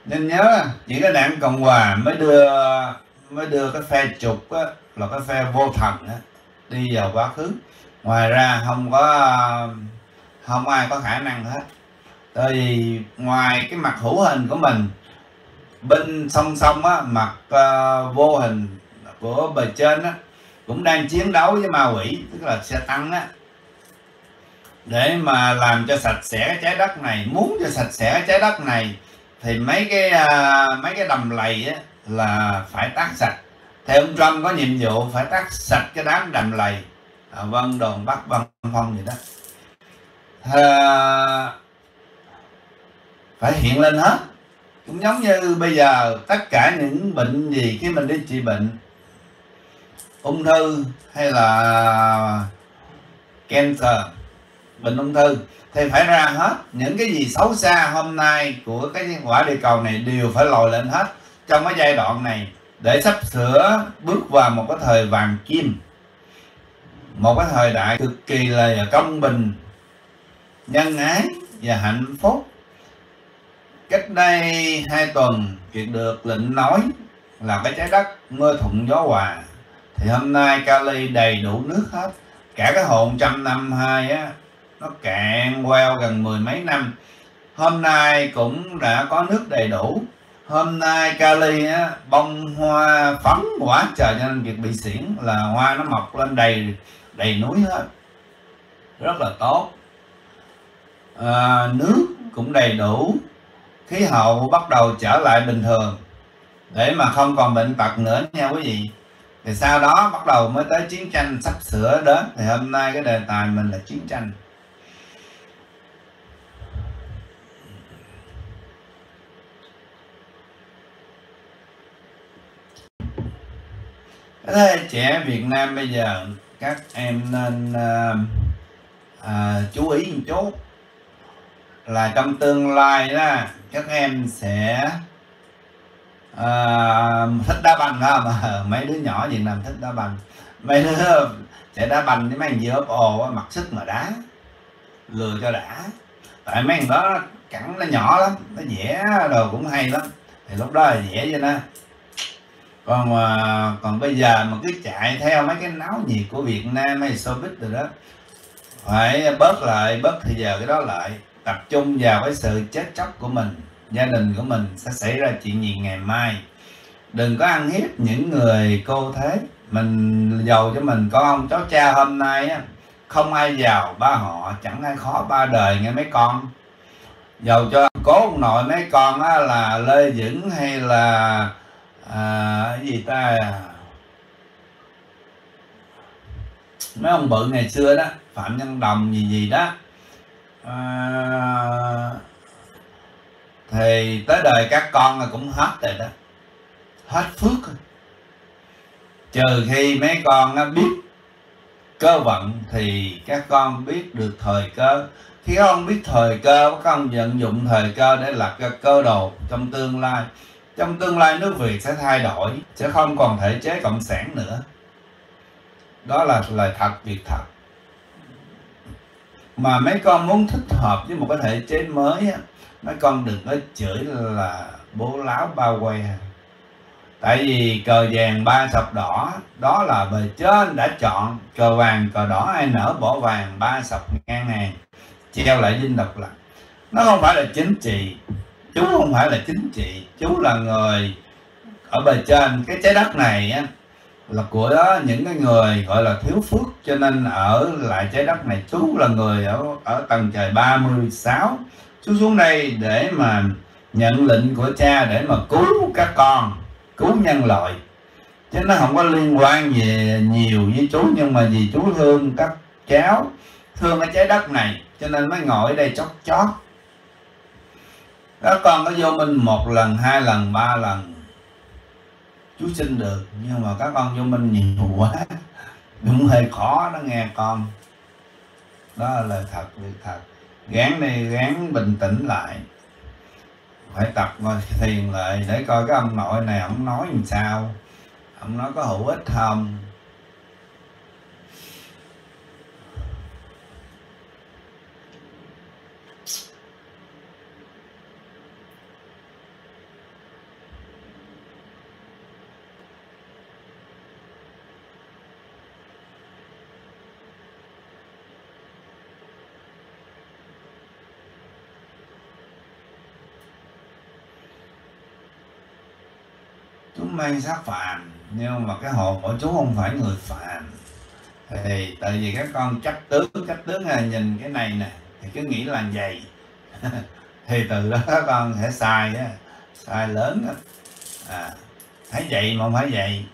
Nên nhớ chỉ có đảng Cộng Hòa mới đưa mới đưa cái phe trục á, là cái phe vô thần á, đi vào quá khứ. Ngoài ra không có không ai có khả năng hết. Tại vì ngoài cái mặt hữu hình của mình, bên song song á, mặt uh, vô hình của bề trên á cũng đang chiến đấu với ma quỷ, tức là xe tăng á, để mà làm cho sạch sẽ cái trái đất này. Muốn cho sạch sẽ cái trái đất này thì mấy cái uh, mấy cái đầm lầy á là phải tát sạch. Thì ông Trump có nhiệm vụ phải tát sạch cái đám đầm lầy ở Vân Đồn, Bắc, Vân Phong gì đó, à, phải hiện lên hết. Cũng giống như bây giờ tất cả những bệnh gì khi mình đi trị bệnh, ung thư hay là cancer, bệnh ung thư, thì phải ra hết những cái gì xấu xa hôm nay của cái quả địa cầu này đều phải lòi lên hết trong cái giai đoạn này, để sắp sửa bước vào một cái thời vàng kim, một cái thời đại cực kỳ là công bình, nhân ái và hạnh phúc. Cách đây hai tuần Kiệt được lệnh nói là cái trái đất mưa thuận gió hòa, thì hôm nay Cali đầy đủ nước hết. Cả cái hồ trăm năm hai á, nó cạn queo gần mười mấy năm, hôm nay cũng đã có nước đầy đủ. Hôm nay Cali á, bông hoa phấn quả trời, cho nên việc bị xiển là hoa nó mọc lên đầy đầy núi hết, rất là tốt. À, nước cũng đầy đủ, khí hậu bắt đầu trở lại bình thường để mà không còn bệnh tật nữa nha quý vị. Thì sau đó bắt đầu mới tới chiến tranh sắp sửa đến. Thì hôm nay cái đề tài mình là chiến tranh. Thế hệ trẻ Việt Nam bây giờ các em nên uh, uh, chú ý một chút là trong tương lai đó các em sẽ uh, thích đá banh đó mà mấy đứa nhỏ Việt Nam thích đá banh, mấy đứa sẽ đá banh với mấy thằng dưa ồ mặc sức mà đá lừa cho đã. Tại mấy thằng đó cẳng nó nhỏ lắm, nó vẽ đồ cũng hay lắm, thì lúc đó là vẽ cho nó. Còn mà còn bây giờ mà cứ chạy theo mấy cái náo nhiệt của Việt Nam hay showbiz rồi đó, phải bớt lại, bớt thì giờ cái đó lại, tập trung vào cái sự chết chóc của mình, gia đình của mình sẽ xảy ra chuyện gì ngày mai. Đừng có ăn hiếp những người cô thế. Mình giàu cho mình có ông cháu cha hôm nay á, không ai giàu ba họ, chẳng ai khó ba đời nghe mấy con. Giàu cho cố ông nội mấy con á, là Lê Dững hay là à, cái gì ta, mấy ông bự ngày xưa đó, Phạm Nhân Đồng gì gì đó, à, thì tới đời các con là cũng hết rồi đó, hết phước rồi. Trừ khi mấy con nó biết cơ vận thì các con biết được thời cơ. Khi các con biết thời cơ, các con vận dụng thời cơ để lập ra cơ đồ trong tương lai. Trong tương lai nước Việt sẽ thay đổi, sẽ không còn thể chế cộng sản nữa. Đó là lời thật, việc thật. Mà mấy con muốn thích hợp với một cái thể chế mới á, mấy con đừng có chửi là bố láo bao que. Tại vì cờ vàng ba sọc đỏ, đó là bề trên đã chọn. Cờ vàng cờ đỏ ai nở bỏ vàng, ba sọc ngang hàng treo lại dinh độc lập. Nó không phải là chính trị, chú không phải là chính trị, chú là người ở bề trên. Cái trái đất này á, là của đó những cái người gọi là thiếu phước, cho nên ở lại trái đất này. Chú là người ở ở tầng trời ba mươi sáu, chú xuống đây để mà nhận lệnh của cha để mà cứu các con, cứu nhân loại, chứ nó không có liên quan về nhiều với chú. Nhưng mà vì chú thương các cháu, thương cái trái đất này, cho nên mới ngồi ở đây chót chót. Các con có vô minh một lần, hai lần, ba lần chú xin được, nhưng mà các con vô minh nhiều quá cũng hơi khó đó nghe con. Đó là lời thật, việc thật. Gán đi, gán bình tĩnh lại, phải tập ngồi thiền lại để coi cái ông nội này ông nói làm sao, ông nói có hữu ích không. chúng mang xác phàm, nhưng mà cái hồn của chú không phải người phàm. Thì tại vì các con chấp tướng chấp tướng là nhìn cái này nè thì cứ nghĩ là vậy. Thì từ đó các con sẽ sai á, sai lớn đó. À, thấy vậy mà không phải vậy.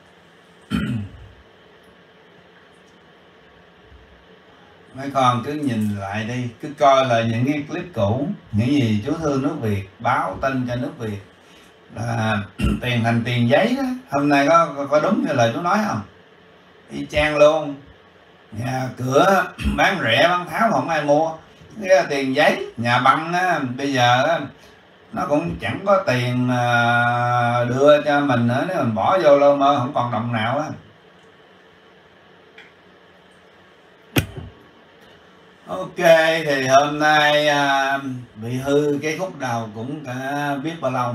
Mấy con cứ nhìn lại đi, cứ coi là những cái clip cũ, những gì chú thương nước Việt báo tin cho nước Việt là tiền thành tiền giấy đó. Hôm nay có, có, có đúng như lời chú nói không? Y chang luôn. Nhà cửa bán rẻ bán tháo không ai mua, cái là tiền giấy. Nhà băng á, bây giờ á, nó cũng chẳng có tiền đưa cho mình nữa, nếu mình bỏ vô lô mơ không còn đồng nào á. Ok, thì hôm nay à, bị hư cái khúc đầu cũng cả biết bao lâu.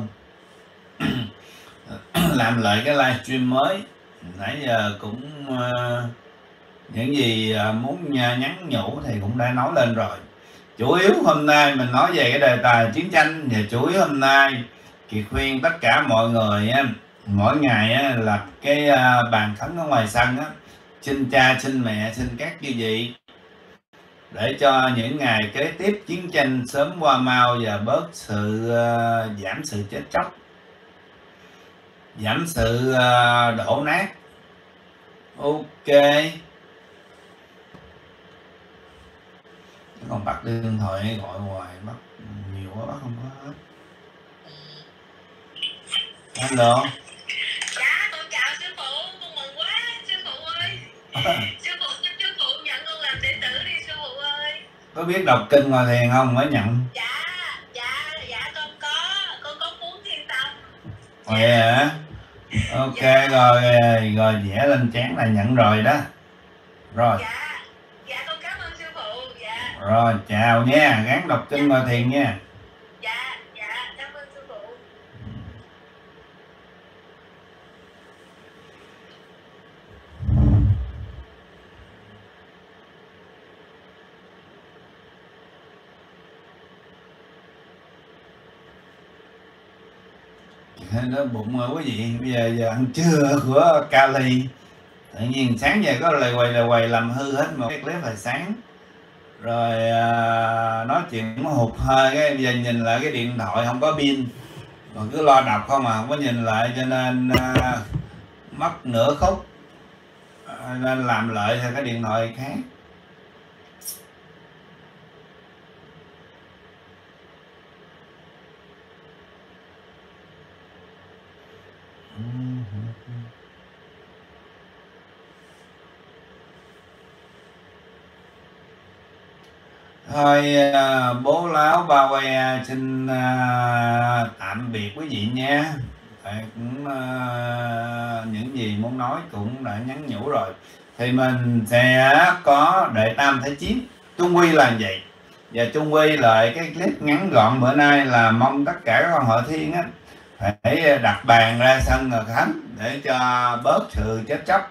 Làm lại cái livestream mới, nãy giờ cũng à, những gì à, muốn nhắn nhủ thì cũng đã nói lên rồi. Chủ yếu hôm nay mình nói về cái đề tài chiến tranh, và chủ yếu hôm nay Kiệt khuyên tất cả mọi người á, mỗi ngày á, lập cái à, bàn thánh ở ngoài sân á, xin cha xin mẹ xin các chư vị, để cho những ngày kế tiếp chiến tranh sớm qua mau và bớt sự uh, giảm sự chết chóc, giảm sự uh, đổ nát. Ok, còn bắt điện thoại gọi hoài, bắt nhiều quá bắt không có hết. Hello. Dạ, con chào sư phụ, con mừng quá sư phụ ơi. Sư phụ, sư phụ nhận con làm đệ tử đi sư phụ ơi. Có biết đọc kinh ngồi thiền không mới nhận? Dạ, dạ, dạ con có, con có cuốn Thiên Tâm. Vậy hả? Ok, dạ. Rồi rồi vẽ lên trán là nhận rồi đó. Rồi. Dạ, dạ con cảm ơn sư phụ. Dạ. Rồi chào nha, gắng đọc kinh ngồi thiền nha. Dạ, dạ, cảm ơn sư phụ. Nó bụng rồi quý vị, bây giờ giờ ăn trưa của Cali, tự nhiên sáng giờ có lời quầy lời quầy làm hư hết một cái clip hồi sáng, rồi à, nói chuyện nó hụt hơi, cái bây giờ nhìn lại cái điện thoại không có pin, còn cứ lo đọc không à, không có nhìn lại, cho nên à, mất nửa khúc, à, nên làm lại theo cái điện thoại khác. Thôi bố láo ba que xin uh, tạm biệt quý vị nha. Tại cũng uh, những gì muốn nói cũng đã nhắn nhủ rồi. Thì mình sẽ có đệ tam thế chiến, chung quy là vậy. Và chung quy lại cái clip ngắn gọn bữa nay là mong tất cả các con hội thiên á phải đặt bàn ra sân ngờ khánh để cho bớt sự chết chóc.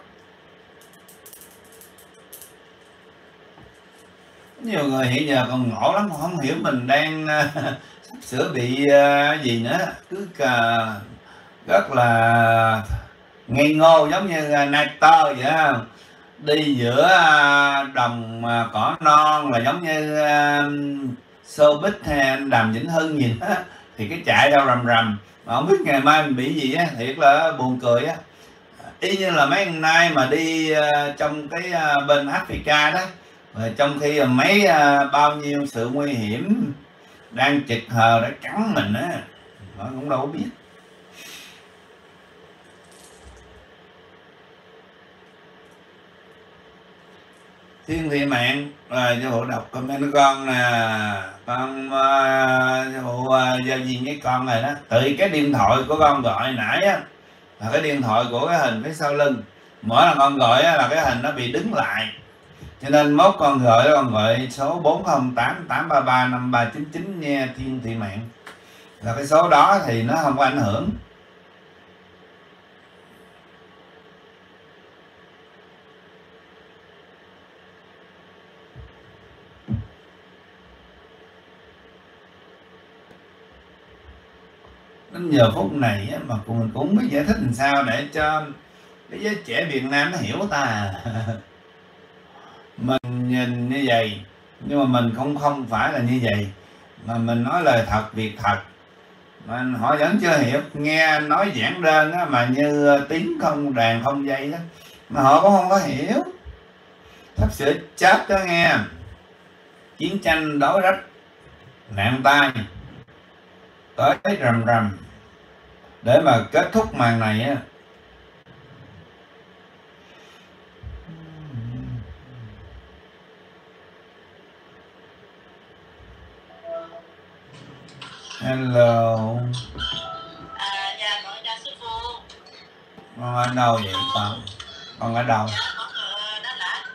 Nhiều người hiện giờ còn ngộ lắm, không hiểu mình đang uh, sắp sửa bị uh, gì nữa, cứ uh, rất là ngây ngô giống như uh, Naito vậy đó. Đi giữa uh, đồng uh, cỏ non là giống như uh, Showbiz hay anh Đàm Vĩnh Hưng gì đó, thì cái chạy đâu rầm rầm mà không biết ngày mai mình bị gì á, thiệt là buồn cười á. Y như là mấy hôm nay mà đi uh, trong cái uh, bên Africa đó, rồi trong khi mấy uh, bao nhiêu sự nguy hiểm đang chực hờ để cắn mình á, nó cũng đâu có biết. Thiên Thị Mạng rồi cho hộ đọc comment con nè, con uh, hộ uh, giao diện với con này đó. Từ cái điện thoại của con gọi nãy á là cái điện thoại của cái hình phía sau lưng, mỗi lần con gọi á là cái hình nó bị đứng lại, cho nên mốt con gọi con gọi số bốn không tám tám ba ba năm ba chín chín nha Thiên Thị Mạng, là cái số đó thì nó không có ảnh hưởng. đến giờ phút này á, mà mình cũng không biết giải thích làm sao để cho cái giới trẻ Việt Nam nó hiểu ta. Mình nhìn như vậy nhưng mà mình không không phải là như vậy, mà mình nói lời thật việc thật mà họ vẫn chưa hiểu. Nghe nói giảng đơn á, mà như tiếng không đàn không dây đó mà họ cũng không có hiểu. Sắp sửa chết đó nghe, chiến tranh đói rách nạn tai tới rầm rầm để mà kết thúc màn này á. Hello. À, dạ con chào sư phụ. Con ở đâu vậy con? Con ở đâu? Dạ con ở Đà Lạt.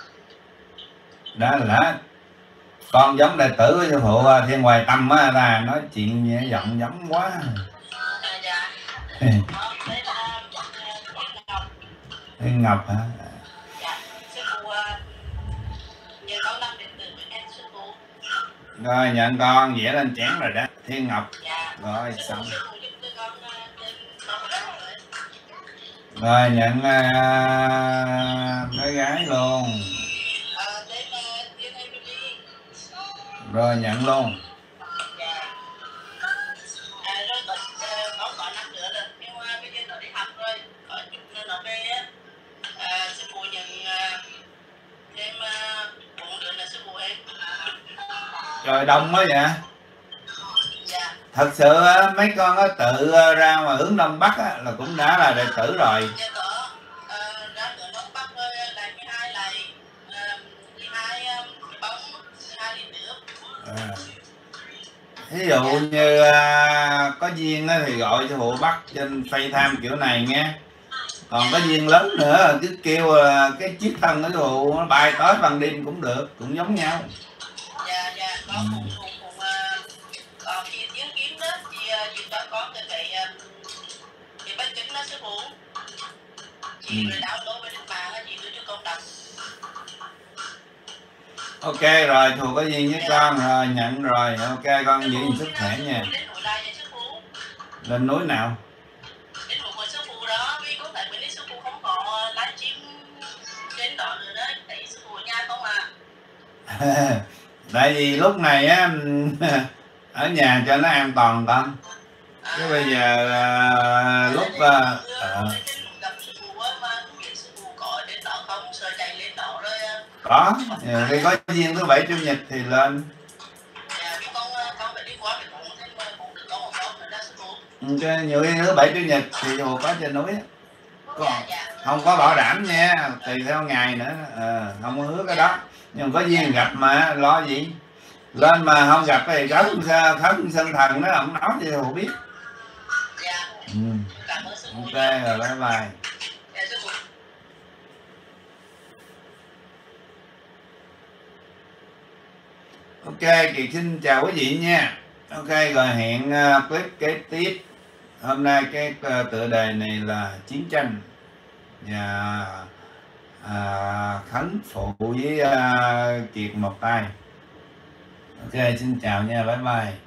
Đà Lạt. Con giống đệ tử của sư phụ Thiên Hoài Tâm á, là nói chuyện nhẹ giọng giống quá. À, dạ. Con đây là Thiên Ngọc. Thiên Ngọc hả? Dạ, sư phụ nhờ con làm điện tử với em sư phụ. Rồi nhận con vẽ lên chén rồi đó. Thiên Ngọc. Dạ. Rồi xong. Sư phụ giúp cho con tên con rồi. Rồi nhận uh, cái gái luôn. Ờ, tên là Thiên Emily. Rồi nhận luôn. Dạ. À, rồi có, con có năm nữa rồi, nhưng mà bây giờ nó đi học rồi, có chút nữa nó về á. À, sư phụ nhận thêm bốn đứa là sư phụ em. Rồi đông quá vậy. Dạ. Thật sự á, mấy con á, tự ra mà hướng Đông Bắc á, là cũng đã là đệ tử rồi. Dạ có. Ờ, ra cửa Đông Bắc rồi lại mười hai lại mười hai cái bóng, mười hai liên tiếp. À. Ví dụ như à, có duyên á, thì gọi cho phụ bắt trên FaceTime kiểu này nghe. Còn có duyên lớn nữa cứ kêu là cái chiếc thân của phụ nó bay tới ban đêm cũng được, cũng giống nhau. Dạ dạ có Ừ. cũng cũng cũng có khi tiếng kiếm đó thì thì cho con cái cái cái bánh trứng đó sư phụ. Chị Ừ. rồi download với trên mạng chị đưa cho con đọc. Ok rồi, Thù có duyên với con rồi, nhận rồi. Ok con giữ gìn sức khỏe nha. Đến núi lại vậy sư phụ. Lên núi nào? Đến núi của sư phụ đó, vì có thể bên đây sư phụ không có livestream trên đó nữa đấy, tại sư phụ ở nhà không à. Tại vì lúc này á ở nhà cho nó an toàn con. Chứ bây giờ à, lúc à, à, có khi có duyên thứ bảy chủ nhật thì lên. Okay, nhiều khi thứ bảy chủ nhật thì hồ có trên núi. Còn không có bảo đảm nha, tùy theo ngày nữa. À, không có hứa cái đó, nhưng có duyên gặp mà lo gì. Lên mà không gặp thì khấn khấn sơn thần nó không nói thì hồ biết. Ừ. Ok rồi, bye bye. Ok, Kiệt xin chào quý vị nha. Ok rồi, hẹn uh, clip kế tiếp. Hôm nay cái uh, tựa đề này là chiến tranh và uh, khấn phụ với uh, Kiệt một tay. Ok xin chào nha, bye bye.